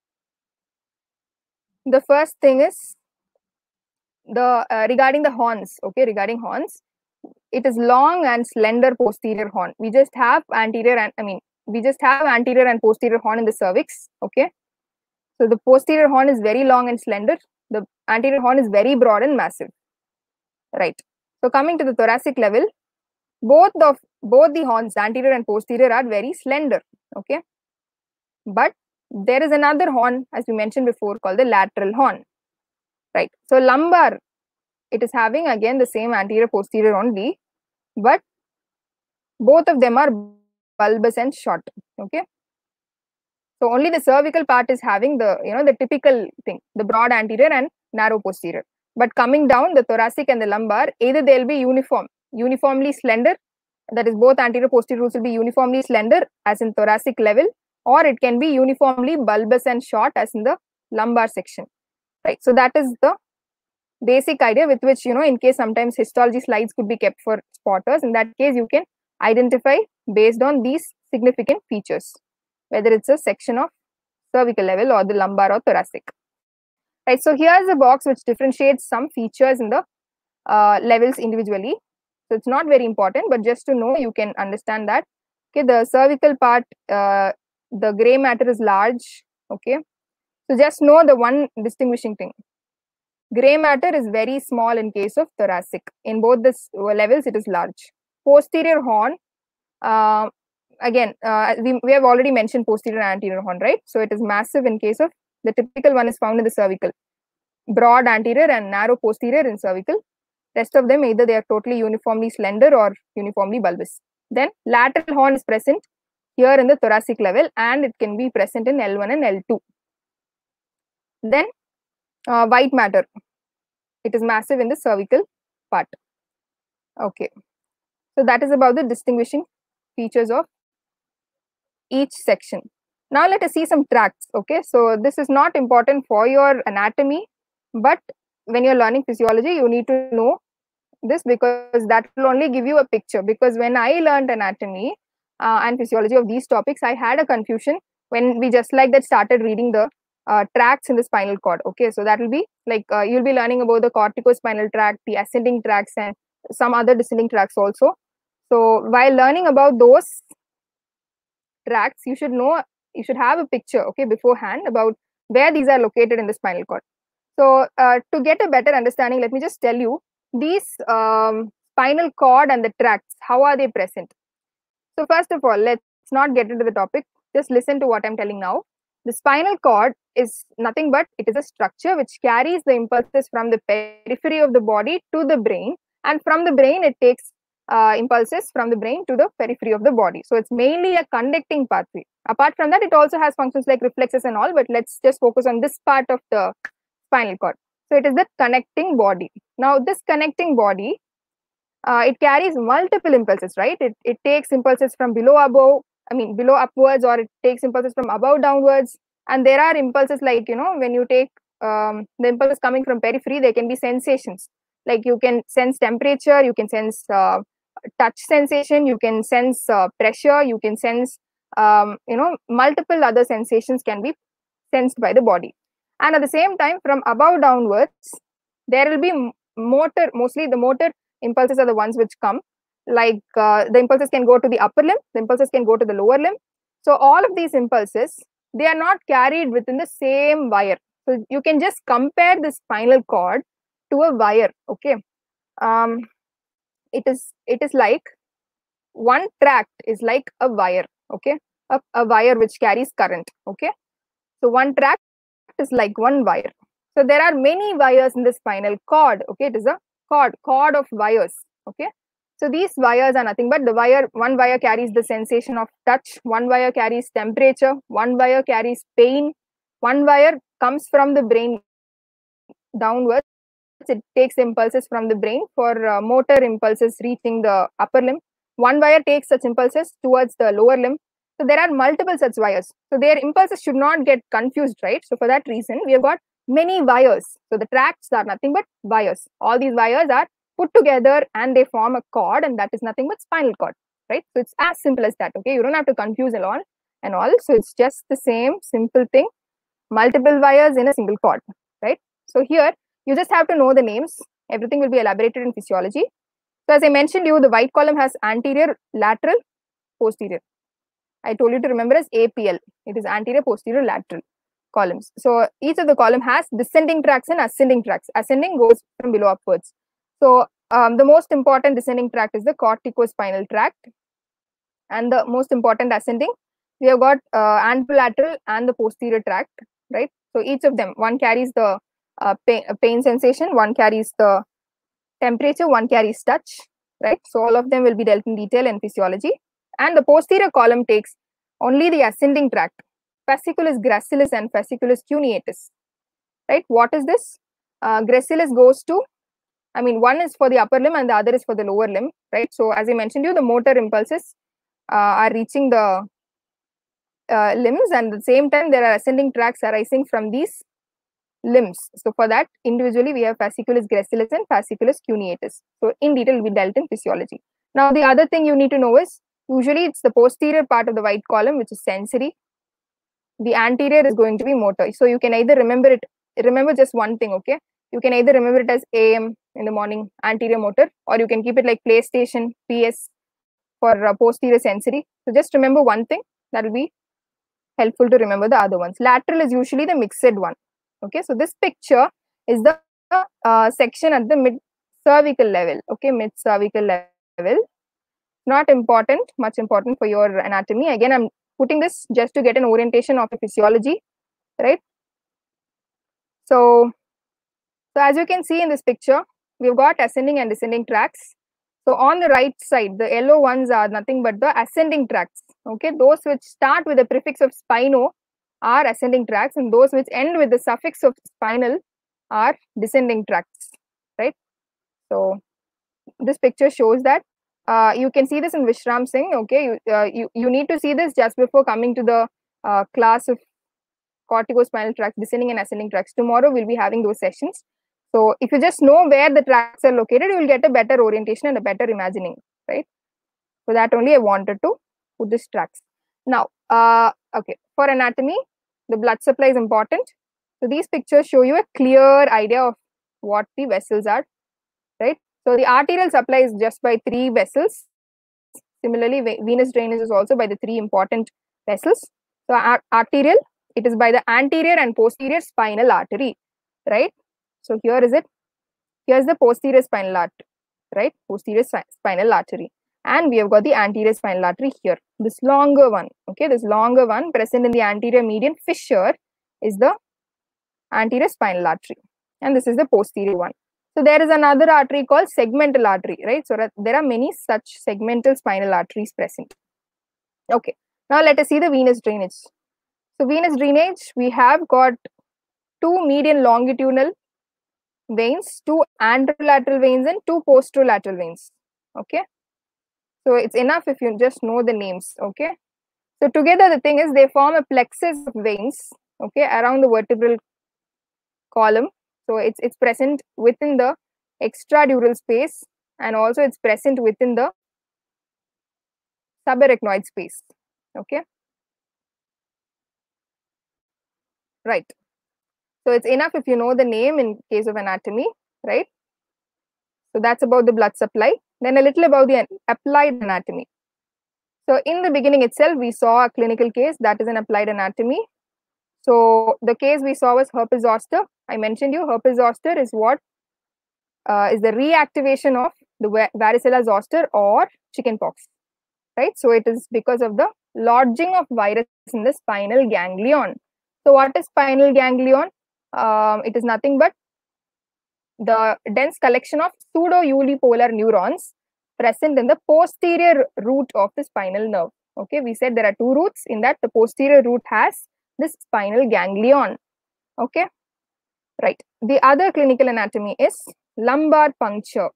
The first thing is the uh, regarding the horns. Okay, regarding horns, it is long and slender posterior horn. We just have anterior and I mean we just have anterior and posterior horn in the cervix. Okay, so the posterior horn is very long and slender. The anterior horn is very broad and massive. Right. So coming to the thoracic level, both of both the horns, anterior and posterior, are very slender. Okay, but there is another horn, as we mentioned before, called the lateral horn. Right. So lumbar, it is having again the same anterior posterior only, but both of them are bulbous and short. Okay. So only the cervical part is having the, you know, the typical thing, the broad anterior and narrow posterior. But coming down, the thoracic and the lumbar, either they'll be uniform, uniformly slender, that is both anterior posterior roots will be uniformly slender as in thoracic level, or it can be uniformly bulbous and short as in the lumbar section. Right. So that is the basic idea with which, you know, in case sometimes histology slides could be kept for spotters. In that case, you can identify based on these significant features, whether it's a section of cervical level or the lumbar or thoracic. Right. So here's a box which differentiates some features in the uh, levels individually. So it's not very important, but just to know, you can understand that. Okay, the cervical part, uh, the gray matter is large. Okay, so just know the one distinguishing thing. Gray matter is very small in case of thoracic. In both the levels, it is large. Posterior horn, uh, again, uh, we, we have already mentioned posterior and anterior horn, right? So it is massive in case of, the typical one is found in the cervical. broad anterior and narrow posterior in cervical. Rest of them, either they are totally uniformly slender or uniformly bulbous. Then lateral horn is present here in the thoracic level, and it can be present in L one and L two. Then uh, white matter, it is massive in the cervical part. Okay, so that is about the distinguishing features of each section. Now let us see some tracts. Okay, so this is not important for your anatomy, but when you're learning physiology, you need to know this, because that will only give you a picture. Because when I learned anatomy uh, and physiology of these topics, I had a confusion when we just like that started reading the uh, tracts in the spinal cord. Okay, so that will be like uh, you'll be learning about the corticospinal tract, the ascending tracts, and some other descending tracts also. So while learning about those tracts, you should know, you should have a picture, okay, beforehand about where these are located in the spinal cord. So uh, to get a better understanding, let me just tell you these um, spinal cord and the tracts, how are they present? So first of all, let's not get into the topic. Just listen to what I'm telling now. The spinal cord is nothing but it is a structure which carries the impulses from the periphery of the body to the brain, and from the brain it takes uh, impulses from the brain to the periphery of the body. So it's mainly a conducting pathway. Apart from that, it also has functions like reflexes and all, but let's just focus on this part of the spinal cord. So it is the connecting body. Now this connecting body, uh, it carries multiple impulses, right? It, it takes impulses from below above, I mean below upwards, or it takes impulses from above downwards. And there are impulses like, you know, when you take um, the impulses coming from periphery, there can be sensations. Like you can sense temperature, you can sense uh, touch sensation, you can sense uh, pressure, you can sense, um, you know, multiple other sensations can be sensed by the body. And at the same time, from above downwards, there will be motor, mostly the motor impulses are the ones which come, like uh, the impulses can go to the upper limb, the impulses can go to the lower limb. So all of these impulses, they are not carried within the same wire. So you can just compare the spinal cord to a wire, okay? Um, it is it is like one tract is like a wire, okay? A, a wire which carries current, okay? So one tract is like one wire. So there are many wires in the spinal cord, okay? It is a cord, cord of wires, okay? So these wires are nothing but the wire, one wire carries the sensation of touch, one wire carries temperature, one wire carries pain, one wire comes from the brain downwards. It takes impulses from the brain for uh, motor impulses reaching the upper limb. One wire takes such impulses towards the lower limb. So there are multiple such wires. So their impulses should not get confused, right? So for that reason, we have got many wires. So the tracts are nothing but wires. All these wires are put together and they form a cord, and that is nothing but spinal cord, right? So it's as simple as that, okay? You don't have to confuse a lot and all. So it's just the same simple thing, multiple wires in a single cord, right? So here, you just have to know the names. Everything will be elaborated in physiology. So as I mentioned you, the white column has anterior, lateral, posterior. I told you to remember as A P L. It is anterior, posterior, lateral columns. So each of the column has descending tracts and ascending tracts. Ascending goes from below upwards. So um, the most important descending tract is the corticospinal tract. And the most important ascending, we have got uh, anterolateral and the posterior tract, right? So each of them, one carries the uh, pain, pain sensation, one carries the temperature, one carries touch, right? So all of them will be dealt in detail in physiology. And the posterior column takes only the ascending tract, fasciculus gracilis and fasciculus cuneatus, right? What is this? Uh, gracilis goes to, I mean, one is for the upper limb and the other is for the lower limb, right? So as I mentioned you, the motor impulses uh, are reaching the uh, limbs, and at the same time, there are ascending tracts arising from these limbs. So for that, individually, we have fasciculus gracilis and fasciculus cuneatus. So in detail, we dealt in physiology. Now, the other thing you need to know is, usually it's the posterior part of the white column, which is sensory. The anterior is going to be motor. So you can either remember it, remember just one thing, okay? You can either remember it as A M in the morning, anterior motor, or you can keep it like PlayStation, P S for uh, posterior sensory. So just remember one thing, that will be helpful to remember the other ones. Lateral is usually the mixed one. Okay, so this picture is the uh, section at the mid cervical level. Okay, mid cervical level. Not important, much important for your anatomy. Again, I'm putting this just to get an orientation of the physiology, right? So So as you can see in this picture, we've got ascending and descending tracts. So on the right side, the yellow ones are nothing but the ascending tracts. Okay, those which start with the prefix of spino are ascending tracts, and those which end with the suffix of spinal are descending tracts, right? So this picture shows that. Uh, you can see this in Vishram Singh. Okay, you, uh, you you need to see this just before coming to the uh, class of corticospinal tracts, descending and ascending tracts. Tomorrow we'll be having those sessions. So if you just know where the tracts are located, you will get a better orientation and a better imagining, right? So that only I wanted to put this tracts. Now, uh, okay, for anatomy, the blood supply is important. So these pictures show you a clear idea of what the vessels are, right? So the arterial supply is just by three vessels. Similarly, venous drainage is also by the three important vessels. So arterial, it is by the anterior and posterior spinal artery, right? So here is it. Here's the posterior spinal artery, right? Posterior spinal artery. And we have got the anterior spinal artery here. This longer one, okay? This longer one present in the anterior median fissure is the anterior spinal artery. And this is the posterior one. So there is another artery called segmental artery, right? So there are many such segmental spinal arteries present. Okay, now let us see the venous drainage. So venous drainage, we have got two median longitudinal veins, two anterolateral veins and two posterolateral veins. Okay, so it's enough if you just know the names. Okay, so together the thing is they form a plexus of veins, okay, around the vertebral column. So it's it's present within the extradural space, and also it's present within the subarachnoid space. Okay, right. So it's enough if you know the name in case of anatomy, right? So that's about the blood supply. Then a little about the applied anatomy. So in the beginning itself, we saw a clinical case that is an applied anatomy. So the case we saw was herpes zoster. I mentioned you, herpes zoster is what uh, is the reactivation of the varicella zoster or chickenpox, right? So it is because of the lodging of virus in the spinal ganglion. So what is spinal ganglion? Um, it is nothing but the dense collection of pseudo-unipolar neurons present in the posterior root of the spinal nerve. Okay, we said there are two roots. In that, the posterior root has this spinal ganglion. Okay, right. The other clinical anatomy is lumbar puncture.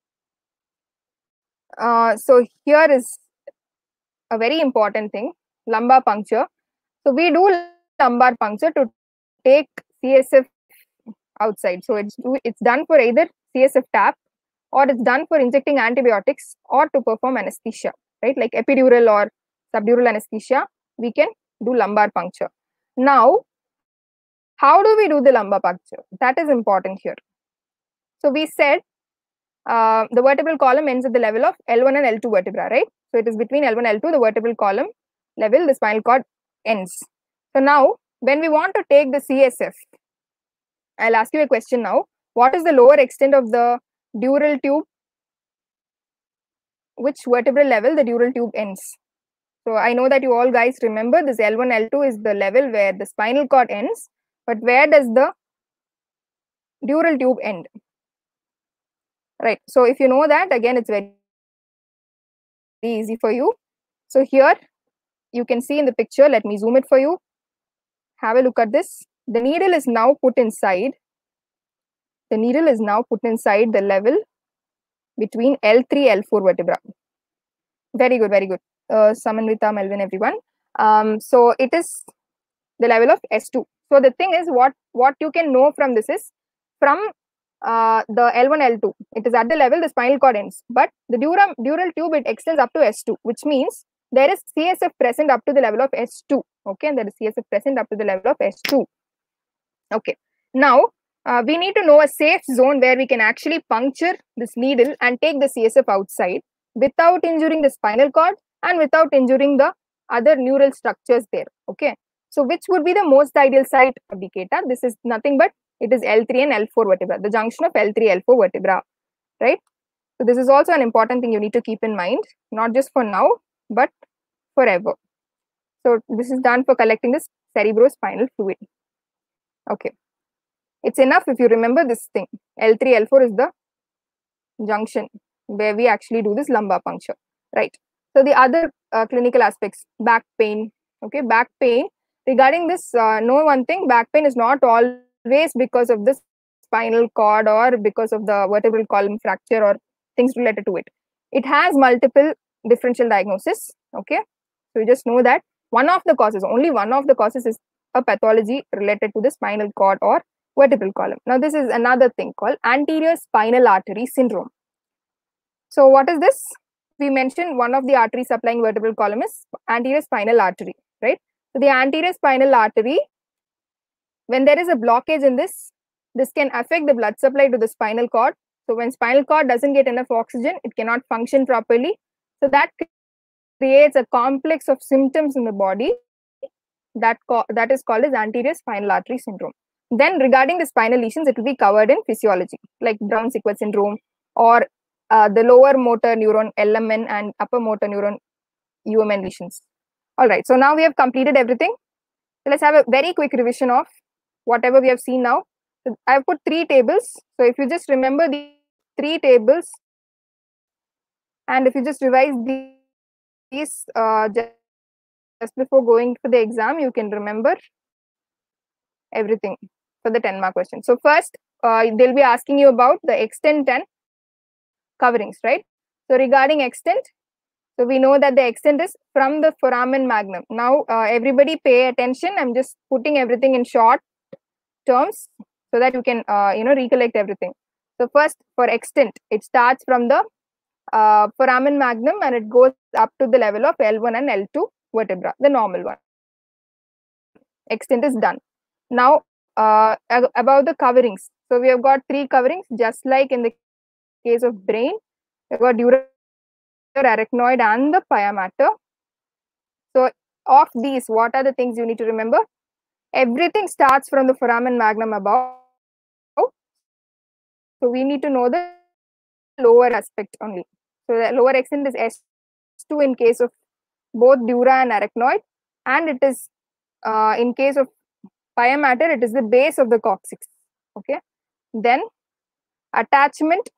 Uh, so here is a very important thing, lumbar puncture. So we do lumbar puncture to take C S F outside. So it's it's done for either C S F tap, or it's done for injecting antibiotics, or to perform anesthesia, right? Like epidural or subdural anesthesia, we can do lumbar puncture. Now, how do we do the lumbar puncture? That is important here. So we said uh, the vertebral column ends at the level of L one and L two vertebra, right? So it is between L one and L two, the vertebral column level, the spinal cord ends. So now, when we want to take the C S F, I'll ask you a question now. What is the lower extent of the dural tube? Which vertebral level the dural tube ends? So I know that you all guys remember this L one, L two is the level where the spinal cord ends, but where does the dural tube end? Right. So if you know that, again, it's very easy for you. So here you can see in the picture, let me zoom it for you. Have a look at this. The needle is now put inside. The needle is now put inside the level between L three, L four vertebra. Very good, very good. Uh, Samanvita, Melvin, everyone. Um, so it is the level of S two. So the thing is, what, what you can know from this is, from uh, the L one, L two, it is at the level the spinal cord ends, but the dural, dural tube, it extends up to S two, which means there is C S F present up to the level of S two. Okay, and there is C S F present up to the level of S two. Okay, now uh, we need to know a safe zone where we can actually puncture this needle and take the C S F outside without injuring the spinal cord and without injuring the other neural structures there. Okay, so which would be the most ideal site for Decata? This is nothing but it is L three and L four vertebra, the junction of L three, L four vertebra, right? So this is also an important thing you need to keep in mind, not just for now, but forever. So this is done for collecting this cerebrospinal fluid. Okay. It's enough if you remember this thing. L three, L four is the junction where we actually do this lumbar puncture, right? So the other uh, clinical aspects, back pain, okay, back pain. Regarding this, uh, know one thing, back pain is not always because of this spinal cord or because of the vertebral column fracture or things related to it. It has multiple differential diagnosis, okay? So you just know that one of the causes, only one of the causes is a pathology related to the spinal cord or vertebral column. Now this is another thing called anterior spinal artery syndrome. So what is this? We mentioned one of the arteries supplying vertebral column is anterior spinal artery, right? So the anterior spinal artery, when there is a blockage in this, this can affect the blood supply to the spinal cord. So when spinal cord doesn't get enough oxygen, it cannot function properly. So that creates a complex of symptoms in the body that, that is called as anterior spinal artery syndrome. Then regarding the spinal lesions, it will be covered in physiology, like Brown-Sequard syndrome or uh, the lower motor neuron L M N and upper motor neuron U M N lesions. All right, so now we have completed everything. So let's have a very quick revision of whatever we have seen now. So I have put three tables. So if you just remember the three tables, and if you just revise these uh, just, just before going for the exam, you can remember everything for the ten mark question. So first, uh, they'll be asking you about the extent and coverings, right? So regarding extent, so we know that the extent is from the foramen magnum. Now, uh, everybody pay attention. I'm just putting everything in short terms so that you can, uh, you know, recollect everything. So first, for extent, it starts from the uh, foramen magnum and it goes up to the level of L one and L two vertebra, the normal one. Extent is done. Now, uh, about the coverings. So we have got three coverings, just like in the case of brain. We've got dura, arachnoid, and the pia mater. So of these, what are the things you need to remember? Everything starts from the foramen magnum above. So we need to know the lower aspect only. So the lower extent is S two in case of both dura and arachnoid, and it is uh, in case of pia mater, it is the base of the coccyx. Okay. Then attachment.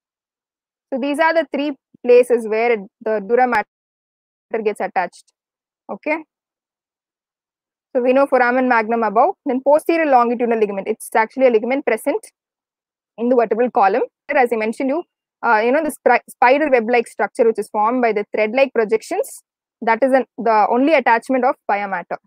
So these are the three places where it, the dura mater gets attached. Okay. So we know foramen magnum above. Then posterior longitudinal ligament. It's actually a ligament present in the vertebral column. As I mentioned you, uh, you know the sp spider web-like structure which is formed by the thread-like projections. That is an, the only attachment of pia mater.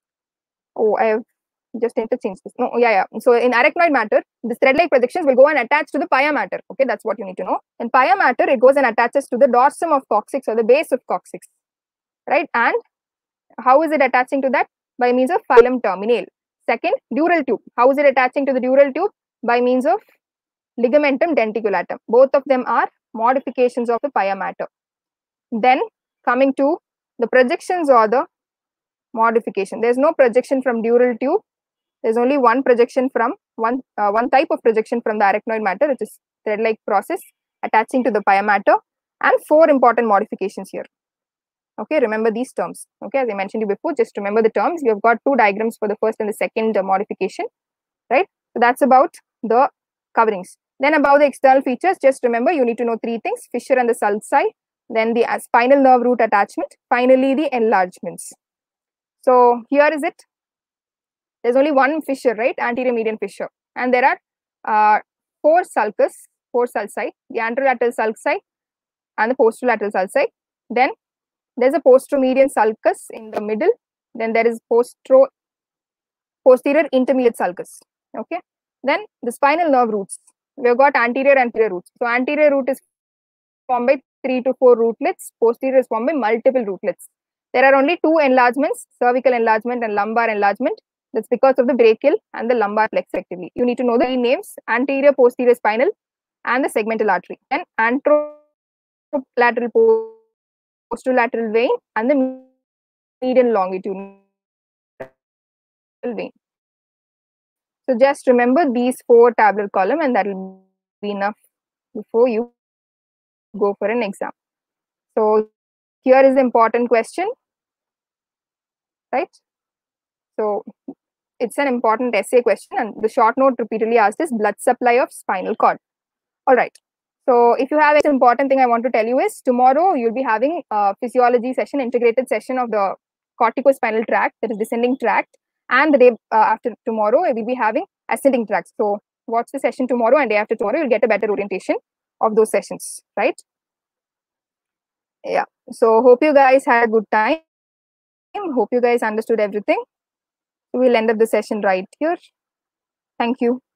Oh, I have just interchanged this. No, yeah, yeah. So in arachnoid matter, the thread-like projections will go and attach to the pia mater. Okay, that's what you need to know. In pia mater, it goes and attaches to the dorsum of coccyx or the base of coccyx, right? And how is it attaching to that? By means of filum terminale. Second, dural tube. How is it attaching to the dural tube? By means of ligamentum denticulatum. Both of them are modifications of the pia mater. Then coming to the projections or the modification. There is no projection from dural tube. There is only one projection from one uh, one type of projection from the arachnoid matter, which is thread-like process attaching to the pia mater, and four important modifications here. Okay, remember these terms. Okay, as I mentioned you before, just remember the terms. You have got two diagrams for the first and the second uh, modification, right? So that's about the coverings. Then about the external features, just remember you need to know three things: fissure and the sulci, then the uh, spinal nerve root attachment, finally the enlargements. So here is it. There's only one fissure, right? Anterior median fissure, and there are uh, four sulcus, four sulci: the anterolateral sulci and the posterolateral sulci. Then there's a posteromedian sulcus in the middle. Then there is postero posterior intermediate sulcus. Okay. Then the spinal nerve roots. We've got anterior and anterior roots. So anterior root is formed by three to four rootlets. Posterior is formed by multiple rootlets. There are only two enlargements: cervical enlargement and lumbar enlargement. That's because of the brachial and the lumbar flex respectively. You need to know the names: anterior posterior spinal and the segmental artery. Then anterolateral posterolateral vein and the median longitudinal vein. So just remember these four tabular column, and that will be enough before you go for an exam. So here is the important question, right? So it's an important essay question, and the short note repeatedly asked is blood supply of spinal cord. All right. So if you have an important thing I want to tell you is tomorrow you'll be having a physiology session, integrated session of the corticospinal tract, that is descending tract, and the day uh, after tomorrow we'll be having ascending tract. So watch the session tomorrow, and day after tomorrow you'll get a better orientation of those sessions, right? Yeah. So hope you guys had a good time. Hope you guys understood everything. We'll end up the session right here. Thank you.